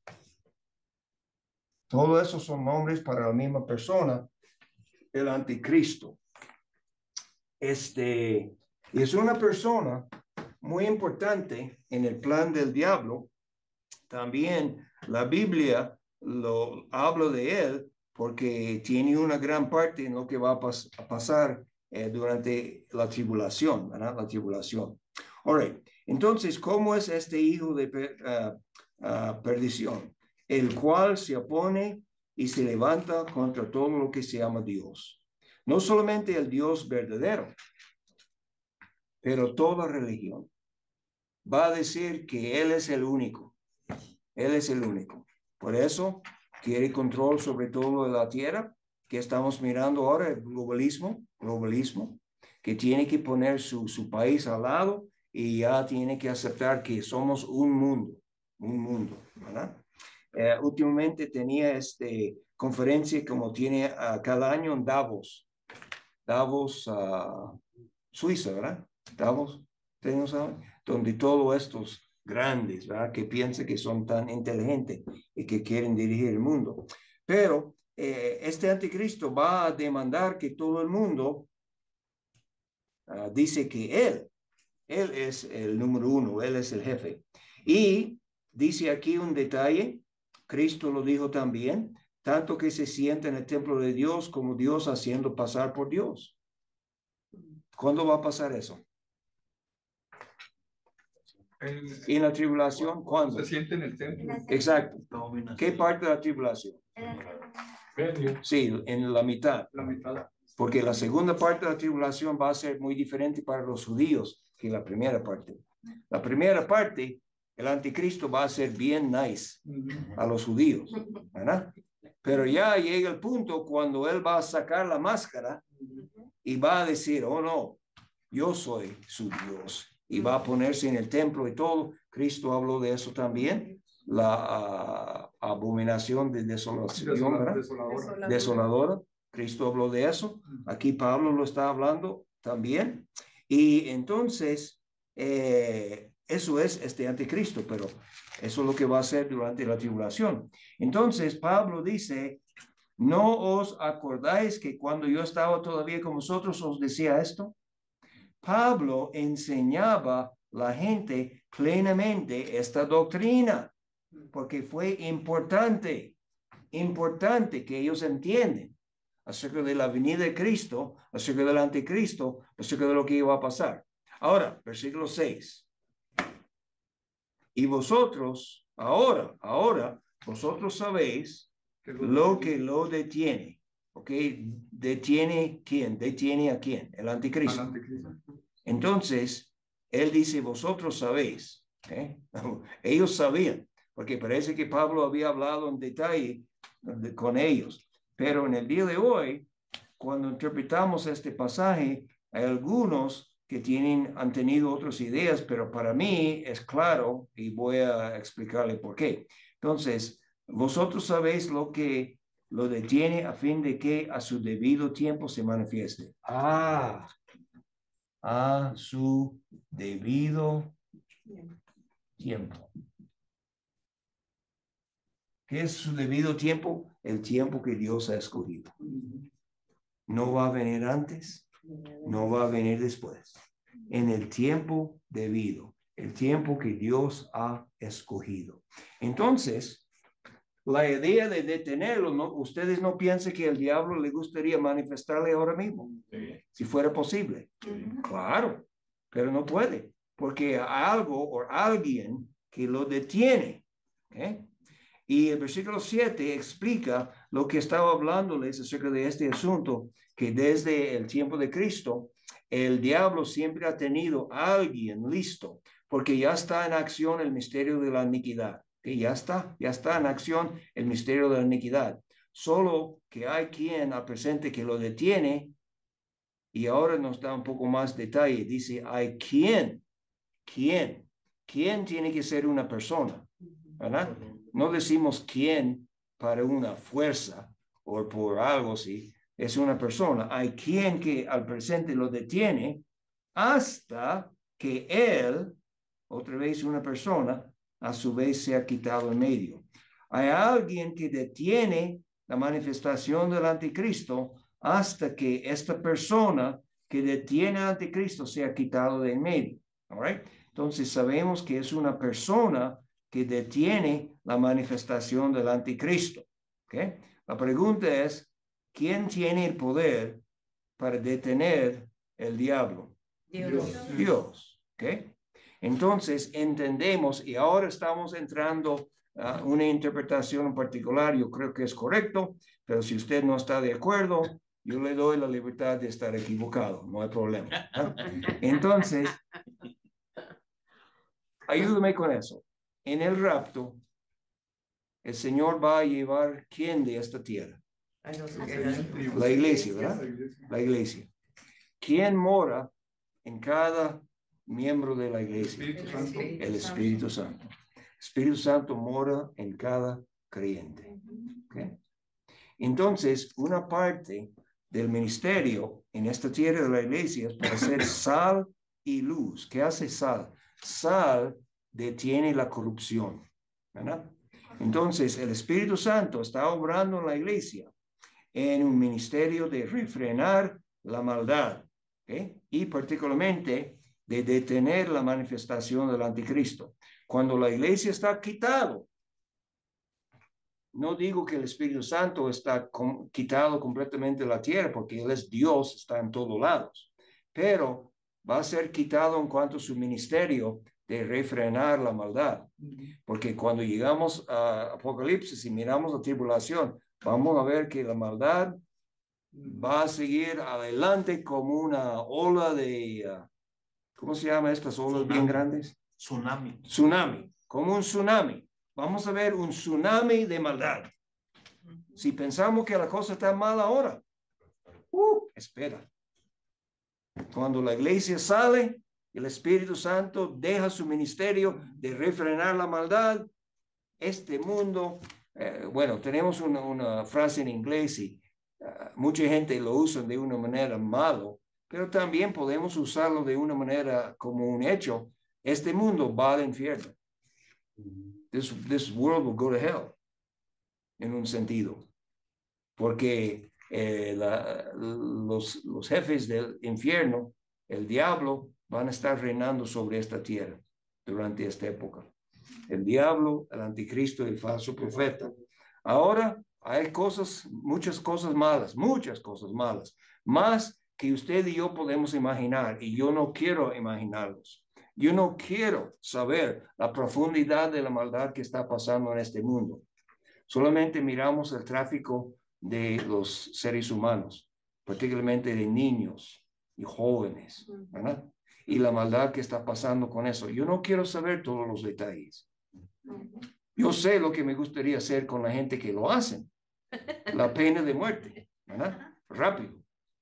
Todo eso son nombres para la misma persona, el anticristo. Este, y es una persona muy importante en el plan del diablo. También la Biblia lo habla de él porque tiene una gran parte en lo que va a, pas a pasar eh, durante la tribulación, ¿verdad? La tribulación. All right. Entonces, ¿cómo es este hijo de per, uh, uh, perdición? El cual se opone y se levanta contra todo lo que se llama Dios. No solamente el Dios verdadero, pero toda religión. Va a decir que Él es el único. Él es el único. Por eso quiere control sobre todo de la tierra, que estamos mirando ahora, el globalismo, globalismo, que tiene que poner su, su país al lado y ya tiene que aceptar que somos un mundo, un mundo, ¿verdad? Eh, últimamente tenía este conferencia como tiene uh, cada año en Davos, Davos, uh, Suiza, ¿verdad? Davos, ¿ustedes no saben? Donde todos estos grandes, ¿verdad? Que piensan que son tan inteligentes y que quieren dirigir el mundo. Pero eh, este anticristo va a demandar que todo el mundo uh, dice que él, él es el número uno, él es el jefe. Y dice aquí un detalle, Cristo lo dijo también, tanto que se sienta en el templo de Dios como Dios haciendo pasar por Dios. ¿Cuándo va a pasar eso? En, ¿En la tribulación? ¿Cuándo? Se siente en el templo. Exacto. ¿Qué parte de la tribulación? Medio, Sí, en la mitad. la mitad. Porque la segunda parte de la tribulación va a ser muy diferente para los judíos que la primera parte. La primera parte, el anticristo va a ser bien nice a los judíos, ¿verdad? Pero ya llega el punto cuando él va a sacar la máscara y va a decir, oh no, yo soy su Dios. Y va a ponerse en el templo y todo. Cristo habló de eso también. La uh, abominación de desolación, ¿verdad? Desoladora. Desoladora. Cristo habló de eso. Aquí Pablo lo está hablando también. Y entonces, eh, eso es este anticristo, pero eso es lo que va a hacer durante la tribulación. Entonces, Pablo dice, ¿no os acordáis que cuando yo estaba todavía con vosotros os decía esto? Pablo enseñaba la gente plenamente esta doctrina, porque fue importante, importante que ellos entiendan acerca de la venida de Cristo, acerca del anticristo, acerca de lo que iba a pasar. Ahora, versículo seis. Y vosotros, ahora, ahora, vosotros sabéis lo que lo detiene. ¿Ok? ¿Detiene quién? ¿Detiene a quién? El anticristo. Al anticristo. Entonces, él dice, vosotros sabéis. ¿eh? Ellos sabían, porque parece que Pablo había hablado en detalle de, con ellos. Pero en el día de hoy, cuando interpretamos este pasaje, hay algunos que tienen, han tenido otras ideas, pero para mí es claro y voy a explicarle por qué. Entonces, vosotros sabéis lo que lo detiene a fin de que a su debido tiempo se manifieste. Ah, a su debido tiempo. ¿Qué es su debido tiempo? El tiempo que Dios ha escogido. No va a venir antes, no va a venir después. En el tiempo debido, el tiempo que Dios ha escogido. Entonces, la idea de detenerlo, ¿no? Ustedes no piensen que el diablo le gustaría manifestarle ahora mismo, sí. Si fuera posible. Sí. Claro, pero no puede, porque hay algo o alguien que lo detiene. ¿Okay? Y el versículo siete explica lo que estaba hablándoles acerca de este asunto, que desde el tiempo de Cristo, el diablo siempre ha tenido a alguien listo, porque ya está en acción el misterio de la iniquidad. Que ya está, ya está en acción el misterio de la iniquidad. Solo que hay quien al presente que lo detiene, y ahora nos da un poco más detalle. Dice, hay quien, quién, quién tiene que ser una persona, ¿verdad? No decimos quién para una fuerza o por algo así, es una persona. Hay quien que al presente lo detiene hasta que él, otra vez una persona, a su vez se ha quitado en medio. Hay alguien que detiene la manifestación del anticristo hasta que esta persona que detiene al anticristo se ha quitado de en medio. All right? Entonces sabemos que es una persona que detiene la manifestación del anticristo. ¿Okay? La pregunta es, ¿quién tiene el poder para detener el diablo? Dios. Dios. ¿Okay? Entonces entendemos, y ahora estamos entrando a uh, una interpretación en particular, yo creo que es correcto, pero si usted no está de acuerdo, yo le doy la libertad de estar equivocado, no hay problema. ¿eh? Entonces, ayúdame con eso. En el rapto, el Señor va a llevar ¿quién de esta tierra? La iglesia, ¿verdad? La iglesia. ¿Quién mora en cada miembro de la iglesia? El Espíritu Santo. El Espíritu Santo mora en cada creyente. ¿Okay? Entonces, una parte del ministerio en esta tierra de la iglesia es para ser sal y luz. ¿Qué hace sal? Sal detiene la corrupción, ¿verdad? Entonces, el Espíritu Santo está obrando en la iglesia en un ministerio de refrenar la maldad, ¿okay? Y particularmente de detener la manifestación del anticristo. Cuando la iglesia está quitado, no digo que el Espíritu Santo está com- quitado completamente de la tierra, porque Él es Dios, está en todos lados, pero va a ser quitado en cuanto a su ministerio de refrenar la maldad. Porque cuando llegamos a Apocalipsis y miramos la tribulación, vamos a ver que la maldad va a seguir adelante como una ola de, uh, ¿cómo se llama estas olas Tsunami. bien grandes? Tsunami. Tsunami, como un tsunami. Vamos a ver un tsunami de maldad. Si pensamos que la cosa está mal ahora, uh, espera. Cuando la iglesia sale, el Espíritu Santo deja su ministerio de refrenar la maldad. Este mundo, eh, bueno, tenemos una, una frase en inglés y uh, mucha gente lo usa de una manera malo, pero también podemos usarlo de una manera como un hecho. Este mundo va al infierno. This, this world will go to hell, en un sentido. Porque eh, la, los, los jefes del infierno, el diablo, van a estar reinando sobre esta tierra durante esta época. El diablo, el anticristo y el falso profeta. Ahora hay cosas, muchas cosas malas, muchas cosas malas, más que usted y yo podemos imaginar, y yo no quiero imaginarlos. Yo no quiero saber la profundidad de la maldad que está pasando en este mundo. Solamente miramos el tráfico de los seres humanos, particularmente de niños y jóvenes, ¿verdad? Y la maldad que está pasando con eso. Yo no quiero saber todos los detalles. Yo sé lo que me gustaría hacer con la gente que lo hacen. La pena de muerte, ¿verdad? Rápido.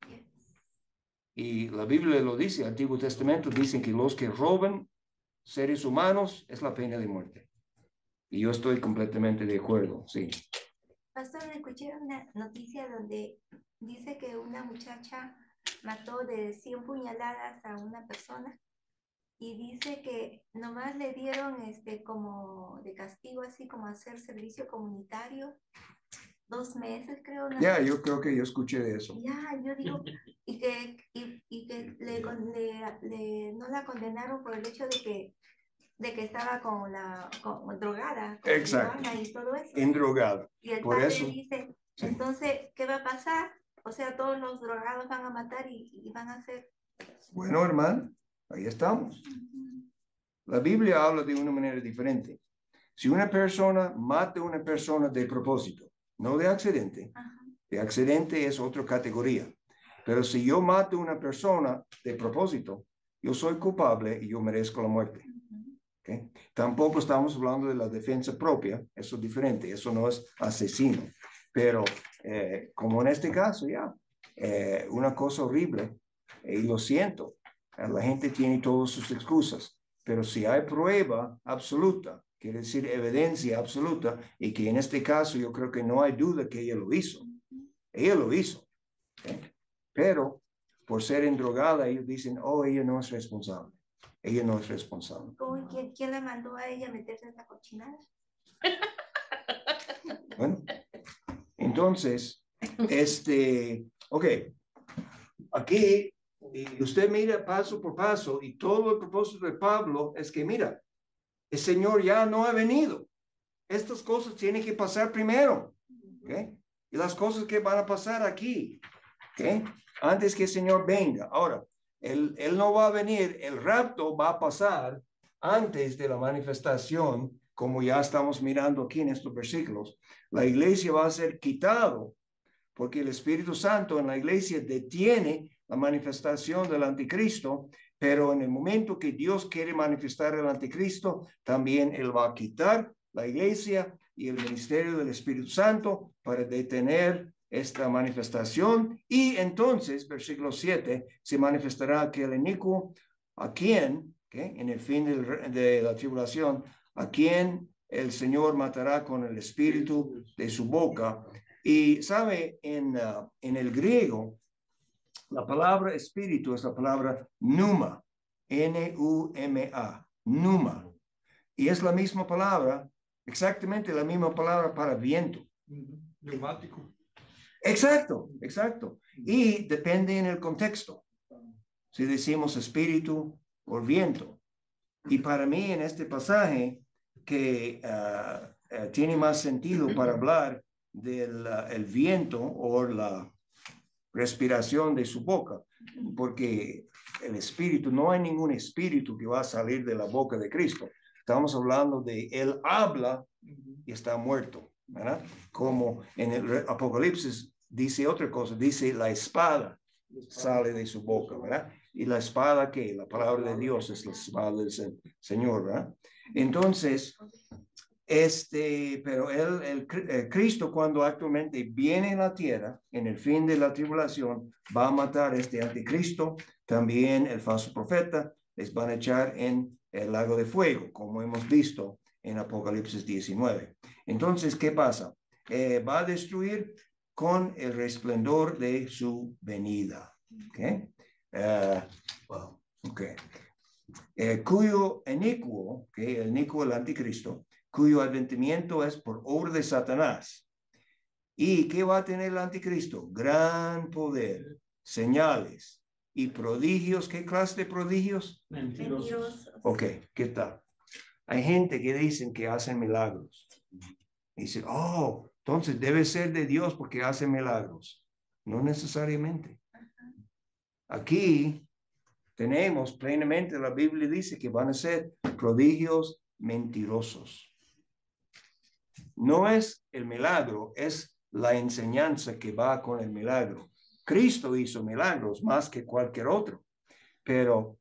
Y la Biblia lo dice, el Antiguo Testamento dicen que los que roban seres humanos es la pena de muerte. Y yo estoy completamente de acuerdo, sí. Pastor, escuché una noticia donde dice que una muchacha mató de cien puñaladas a una persona y dice que nomás le dieron este como de castigo, así como hacer servicio comunitario, dos meses creo. Ya, yeah, yo creo que yo escuché de eso. Ya, yeah, yo digo, y que, y, y que le, le, le, no la condenaron por el hecho de que de que estaba con la con, drogada, con exacto, y todo eso. Endrogada. Y el por padre eso, dice, sí. Entonces, ¿qué va a pasar? O sea, todos los drogados van a matar y, y van a hacer... Bueno, hermano, ahí estamos. Uh-huh. La Biblia habla de una manera diferente. Si una persona mata a una persona de propósito, no de accidente, uh-huh. de accidente es otra categoría. Pero si yo mato a una persona de propósito, yo soy culpable y yo merezco la muerte. ¿Okay? Tampoco estamos hablando de la defensa propia, eso es diferente, eso no es asesino, pero eh, como en este caso ya, eh, una cosa horrible, eh, y lo siento, eh, la gente tiene todas sus excusas, pero si hay prueba absoluta, quiere decir evidencia absoluta, y que en este caso yo creo que no hay duda que ella lo hizo, ella lo hizo, ¿okay? Pero por ser endrogada ellos dicen, oh, ella no es responsable. Ella no es responsable. ¿Quién, ¿Quién la mandó a ella a meterse en esa cochinada? Bueno, entonces, este, ok, aquí usted mira paso por paso y todo el propósito de Pablo es que, mira, el Señor ya no ha venido. Estas cosas tienen que pasar primero, ¿ok? Y las cosas que van a pasar aquí, ¿ok? Antes que el Señor venga. Ahora, Él, él no va a venir, el rapto va a pasar antes de la manifestación, como ya estamos mirando aquí en estos versículos. La iglesia va a ser quitado porque el Espíritu Santo en la iglesia detiene la manifestación del anticristo, pero en el momento que Dios quiere manifestar el anticristo, también Él va a quitar la iglesia y el ministerio del Espíritu Santo para detener esta manifestación, y entonces, versículo siete, se manifestará aquel inicuo, a quien, ¿okay? en el fin del, de la tribulación, a quien el Señor matará con el espíritu de su boca. Y sabe, en, uh, en el griego, la palabra espíritu es la palabra pneuma, N U M A, pneuma, y es la misma palabra, exactamente la misma palabra para viento. Neumático. Exacto, exacto. Y depende en el contexto. Si decimos espíritu o viento. Y para mí en este pasaje que uh, uh, tiene más sentido para hablar del uh, el viento o la respiración de su boca, porque el espíritu, no hay ningún espíritu que va a salir de la boca de Cristo. Estamos hablando de él habla y está muerto, ¿verdad? Como en el Apocalipsis dice otra cosa, dice la espada sale de su boca, ¿verdad? Y la espada, que la palabra de Dios es la espada del Señor, ¿verdad? Entonces, este, pero él, el, el Cristo, cuando actualmente viene en la tierra, en el fin de la tribulación, va a matar a este anticristo, también el falso profeta, les van a echar en el lago de fuego, como hemos visto en Apocalipsis diecinueve. Entonces, ¿qué pasa? Eh, va a destruir con el resplandor de su venida. ¿Okay? Uh, Wow. okay. Eh, cuyo inicuo, okay, el inicuo el anticristo, cuyo advenimiento es por obra de Satanás. ¿Y qué va a tener el anticristo? Gran poder, señales y prodigios. ¿Qué clase de prodigios? Mentirosos. Mentirosos. Ok, ¿qué tal? Hay gente que dicen que hacen milagros. Dicen, oh, entonces debe ser de Dios porque hace milagros. No necesariamente. Aquí tenemos plenamente, la Biblia dice que van a ser prodigios mentirosos. No es el milagro, es la enseñanza que va con el milagro. Cristo hizo milagros más que cualquier otro, pero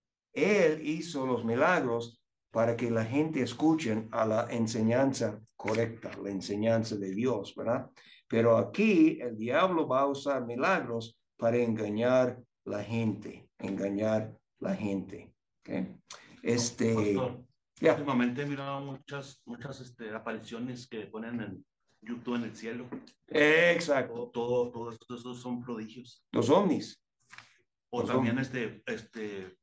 Él hizo los milagros para que la gente escuche a la enseñanza correcta, la enseñanza de Dios, ¿verdad? Pero aquí el diablo va a usar milagros para engañar la gente, engañar la gente. ¿Okay? Este, Pastor, ya. últimamente he mirado muchas, muchas este, apariciones que ponen en YouTube en el cielo. Exacto. Todo, todo, todo esos son prodigios. Los ovnis. O Los también ovnis. este, este,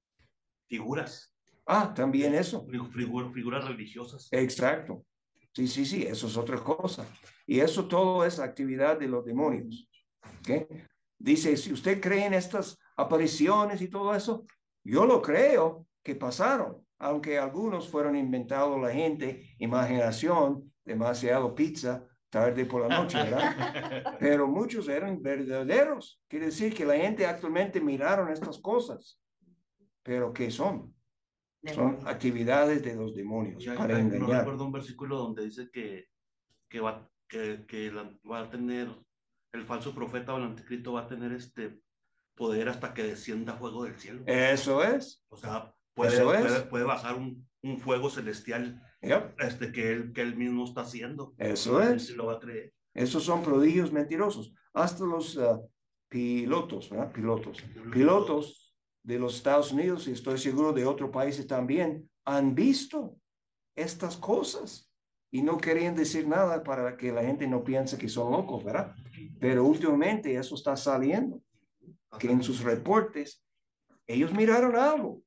figuras. Ah, también eso. Figur, figuras religiosas. Exacto. Sí, sí, sí, eso es otra cosa. Y eso todo es actividad de los demonios. ¿Okay? Dice, si usted cree en estas apariciones y todo eso, yo lo creo que pasaron, aunque algunos fueron inventados la gente, imaginación, demasiado pizza, tarde por la noche, ¿verdad? Pero muchos eran verdaderos. Quiere decir que la gente actualmente miraron estas cosas. ¿Pero qué son? Son actividades de los demonios Ya, para ya, no engañar. recuerdo un versículo donde dice que, que, va, que, que la, va a tener el falso profeta o el anticristo va a tener este poder hasta que descienda fuego del cielo. Eso es. O sea, puede, Eso es. puede, puede bajar un, un fuego celestial Yep. este, que, él, que él mismo está haciendo. Eso La es. gente lo va a creer. Esos son prodigios mentirosos. Hasta los uh, pilotos, ¿verdad? Pilotos. Pilotos de los Estados Unidos y estoy seguro de otros países también han visto estas cosas y no querían decir nada para que la gente no piense que son locos, ¿verdad? Pero últimamente eso está saliendo, que en sus reportes ellos miraron algo.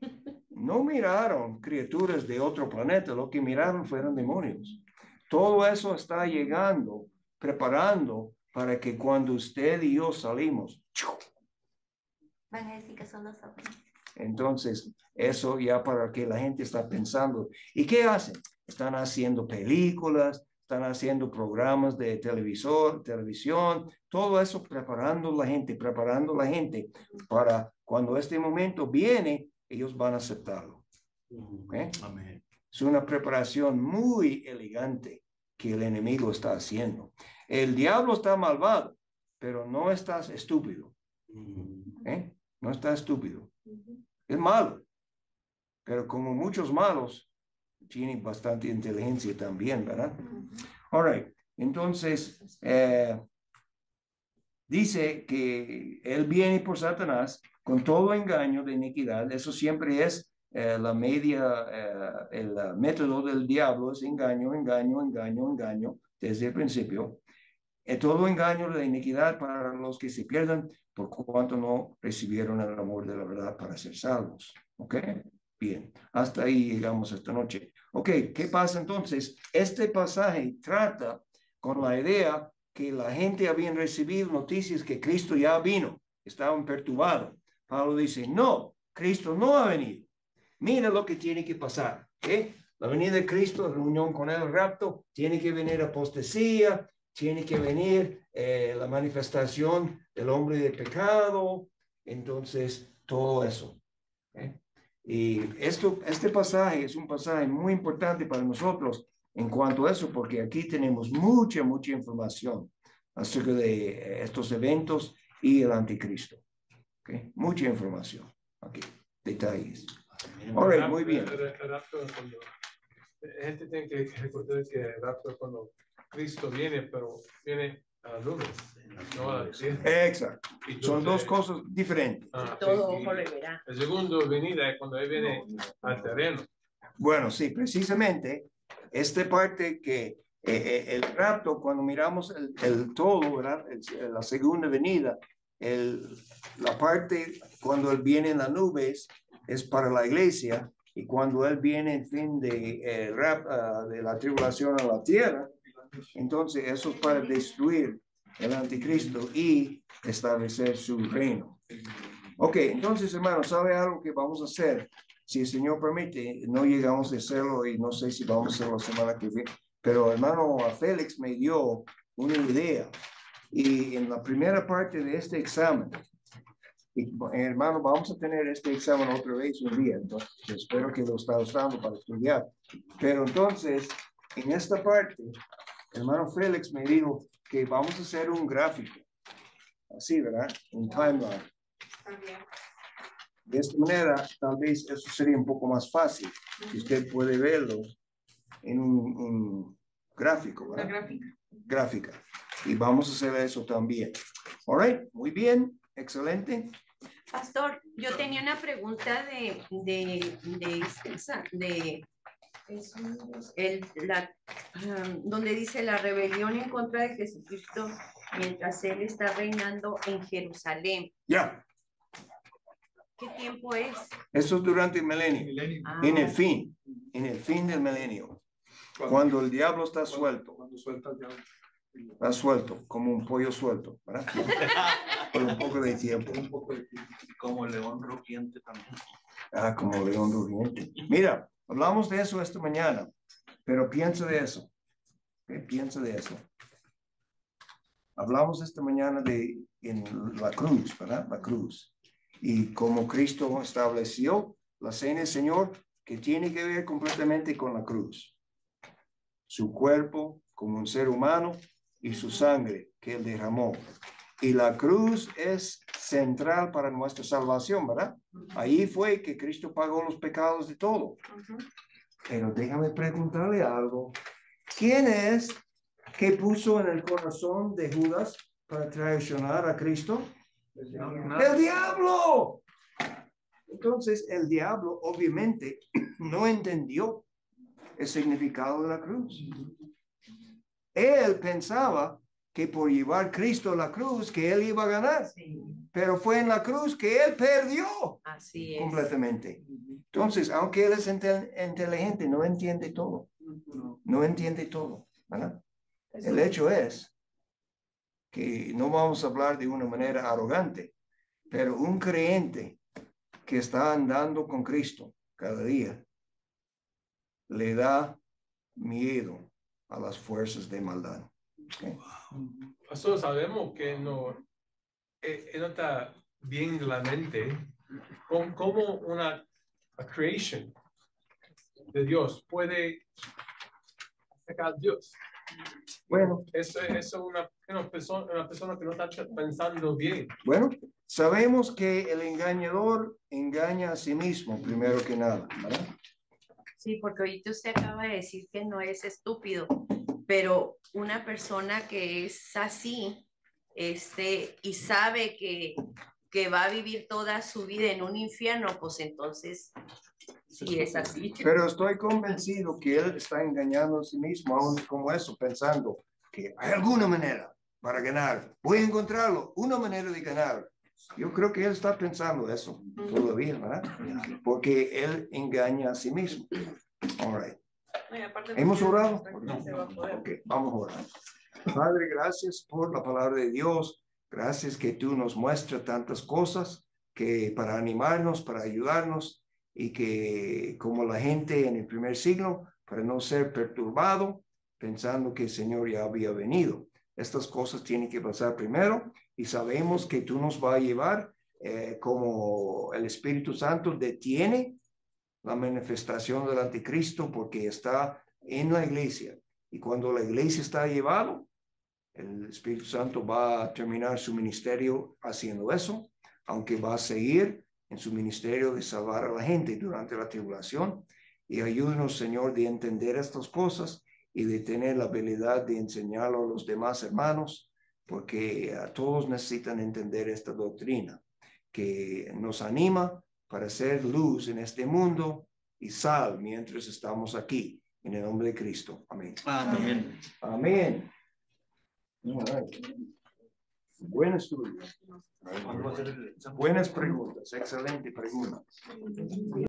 No miraron criaturas de otro planeta, lo que miraron fueron demonios. Todo eso está llegando, preparando para que cuando usted y yo salimos, Van a decir que son los ovnis. entonces eso ya para que la gente está pensando. ¿Y qué hacen? Están haciendo películas, están haciendo programas de televisor, televisión, todo eso preparando la gente, preparando la gente para cuando este momento viene, ellos van a aceptarlo. ¿Okay? Amén. Es una preparación muy elegante que el enemigo está haciendo. El diablo está malvado, pero no estás estúpido. ¿Eh? No está estúpido. Es malo, pero como muchos malos, tiene bastante inteligencia también, ¿verdad? All right. Entonces, eh, dice que él viene por Satanás con todo engaño de iniquidad. Eso siempre es eh, la media, eh, el uh, método del diablo, es engaño, engaño, engaño, engaño, desde el principio. Eh, todo engaño de iniquidad para los que se pierdan por cuanto no recibieron el amor de la verdad para ser salvos. ¿Ok? Bien, hasta ahí llegamos esta noche. Ok, ¿qué pasa entonces? Este pasaje trata con la idea que la gente había recibido noticias que Cristo ya vino, estaban perturbados. Pablo dice, no, Cristo no ha venido. Mira lo que tiene que pasar. ¿Okay? La venida de Cristo, la reunión con el rapto, tiene que venir apostasía, tiene que venir eh, la manifestación del hombre de pecado, entonces todo eso. ¿Okay? Y esto, este pasaje es un pasaje muy importante para nosotros en cuanto a eso, porque aquí tenemos mucha, mucha información acerca de estos eventos y el anticristo. ¿Okay? Mucha información aquí, detalles. All right, muy bien. El, el rapto es cuando, la gente tiene que recordar que el rapto es cuando Cristo viene, pero viene a las nubes, no a la tierra. Exacto. Entonces, Son dos cosas diferentes. ah, Todo sí, ojo y le verá. el segundo venida es cuando él viene al terreno. Bueno, sí, precisamente esta parte que eh, eh, el rapto, cuando miramos el, el todo, ¿verdad? El- la segunda venida, el, la parte cuando Él viene en las nubes es para la iglesia, y cuando Él viene en fin de, eh, rap, uh, de la tribulación a la tierra, entonces eso es para destruir el anticristo y establecer su reino. Ok, entonces hermanos, ¿sabe algo que vamos a hacer? Si el Señor permite, no llegamos a hacerlo y no sé si vamos a hacerlo la semana que viene, pero hermano Félix me dio una idea, y en la primera parte de este examen, y, hermano, vamos a tener este examen otra vez un día, entonces espero que lo está usando para estudiar, pero entonces en esta parte, hermano Félix me dijo que vamos a hacer un gráfico, así, ¿verdad? Un timeline. De esta manera, tal vez eso sería un poco más fácil, si usted puede verlo en un, un gráfico, ¿verdad? La gráfica. Gráfica. Y vamos a hacer eso también. All right, muy bien, excelente. Pastor, yo tenía una pregunta de, de, de, de, el, la, um, donde dice la rebelión en contra de Jesucristo mientras Él está reinando en Jerusalén. Ya. Yeah. ¿Qué tiempo es? Eso es durante el milenio. Ah. En el fin, en el fin del milenio. Cuando el diablo está suelto. Cuando suelta el diablo. Está suelto, como un pollo suelto, ¿verdad? Por un poco de tiempo. Como león rugiente también. Ah, como león rugiente. Mira, hablamos de eso esta mañana, pero piensa de eso. ¿Qué piensa de eso? Hablamos esta mañana de en la cruz, ¿verdad? La cruz. Y como Cristo estableció la cena del Señor, que tiene que ver completamente con la cruz. Su cuerpo como un ser humano y su sangre que Él derramó. Y la cruz es central para nuestra salvación, ¿verdad? Ahí fue que Cristo pagó los pecados de todo. Pero déjame preguntarle algo. ¿Quién es que puso en el corazón de Judas para traicionar a Cristo? El diablo. ¡El diablo! Entonces, el diablo obviamente no entendió el significado de la cruz. Él pensaba que por llevar Cristo a la cruz, que él iba a ganar. Sí. Pero fue en la cruz que él perdió. Así es. Completamente. Entonces, aunque él es inteligente, no entiende todo. No entiende todo, ¿verdad? El hecho es que no vamos a hablar de una manera arrogante, pero un creyente que está andando con Cristo cada día le da miedo a las fuerzas de maldad. Okay. Pastor, sabemos que no, eh, no está bien en la mente como una creación de Dios puede sacar a Dios. Bueno, eso es una, una, persona, una persona que no está pensando bien. Bueno, sabemos que el engañador engaña a sí mismo primero que nada, ¿verdad? Sí, porque ahorita usted acaba de decir que no es estúpido, pero una persona que es así, este, y sabe que, que va a vivir toda su vida en un infierno, pues entonces sí es así. Pero estoy convencido que él está engañando a sí mismo, aún como eso, pensando que hay alguna manera para ganar. Voy a encontrarlo, una manera de ganar. Yo creo que él está pensando eso todavía, ¿verdad? Porque él engaña a sí mismo. All right. ¿Hemos orado? No. Ok, vamos a orar. Padre, gracias por la palabra de Dios. Gracias que tú nos muestras tantas cosas que para animarnos, para ayudarnos, y que como la gente en el primer siglo, para no ser perturbado, pensando que el Señor ya había venido. Estas cosas tienen que pasar primero, y sabemos que tú nos vas a llevar eh, como el Espíritu Santo detiene la manifestación del anticristo porque está en la iglesia. Y cuando la iglesia está llevado, el Espíritu Santo va a terminar su ministerio haciendo eso, aunque va a seguir en su ministerio de salvar a la gente durante la tribulación. Y ayúdenos, Señor, de entender estas cosas y de tener la habilidad de enseñarlo a los demás hermanos, porque a todos necesitan entender esta doctrina que nos anima para ser luz en este mundo y sal mientras estamos aquí. En el nombre de Cristo. Amén. Amén. Amén. All right. Buen estudio. Buenas preguntas, excelente preguntas.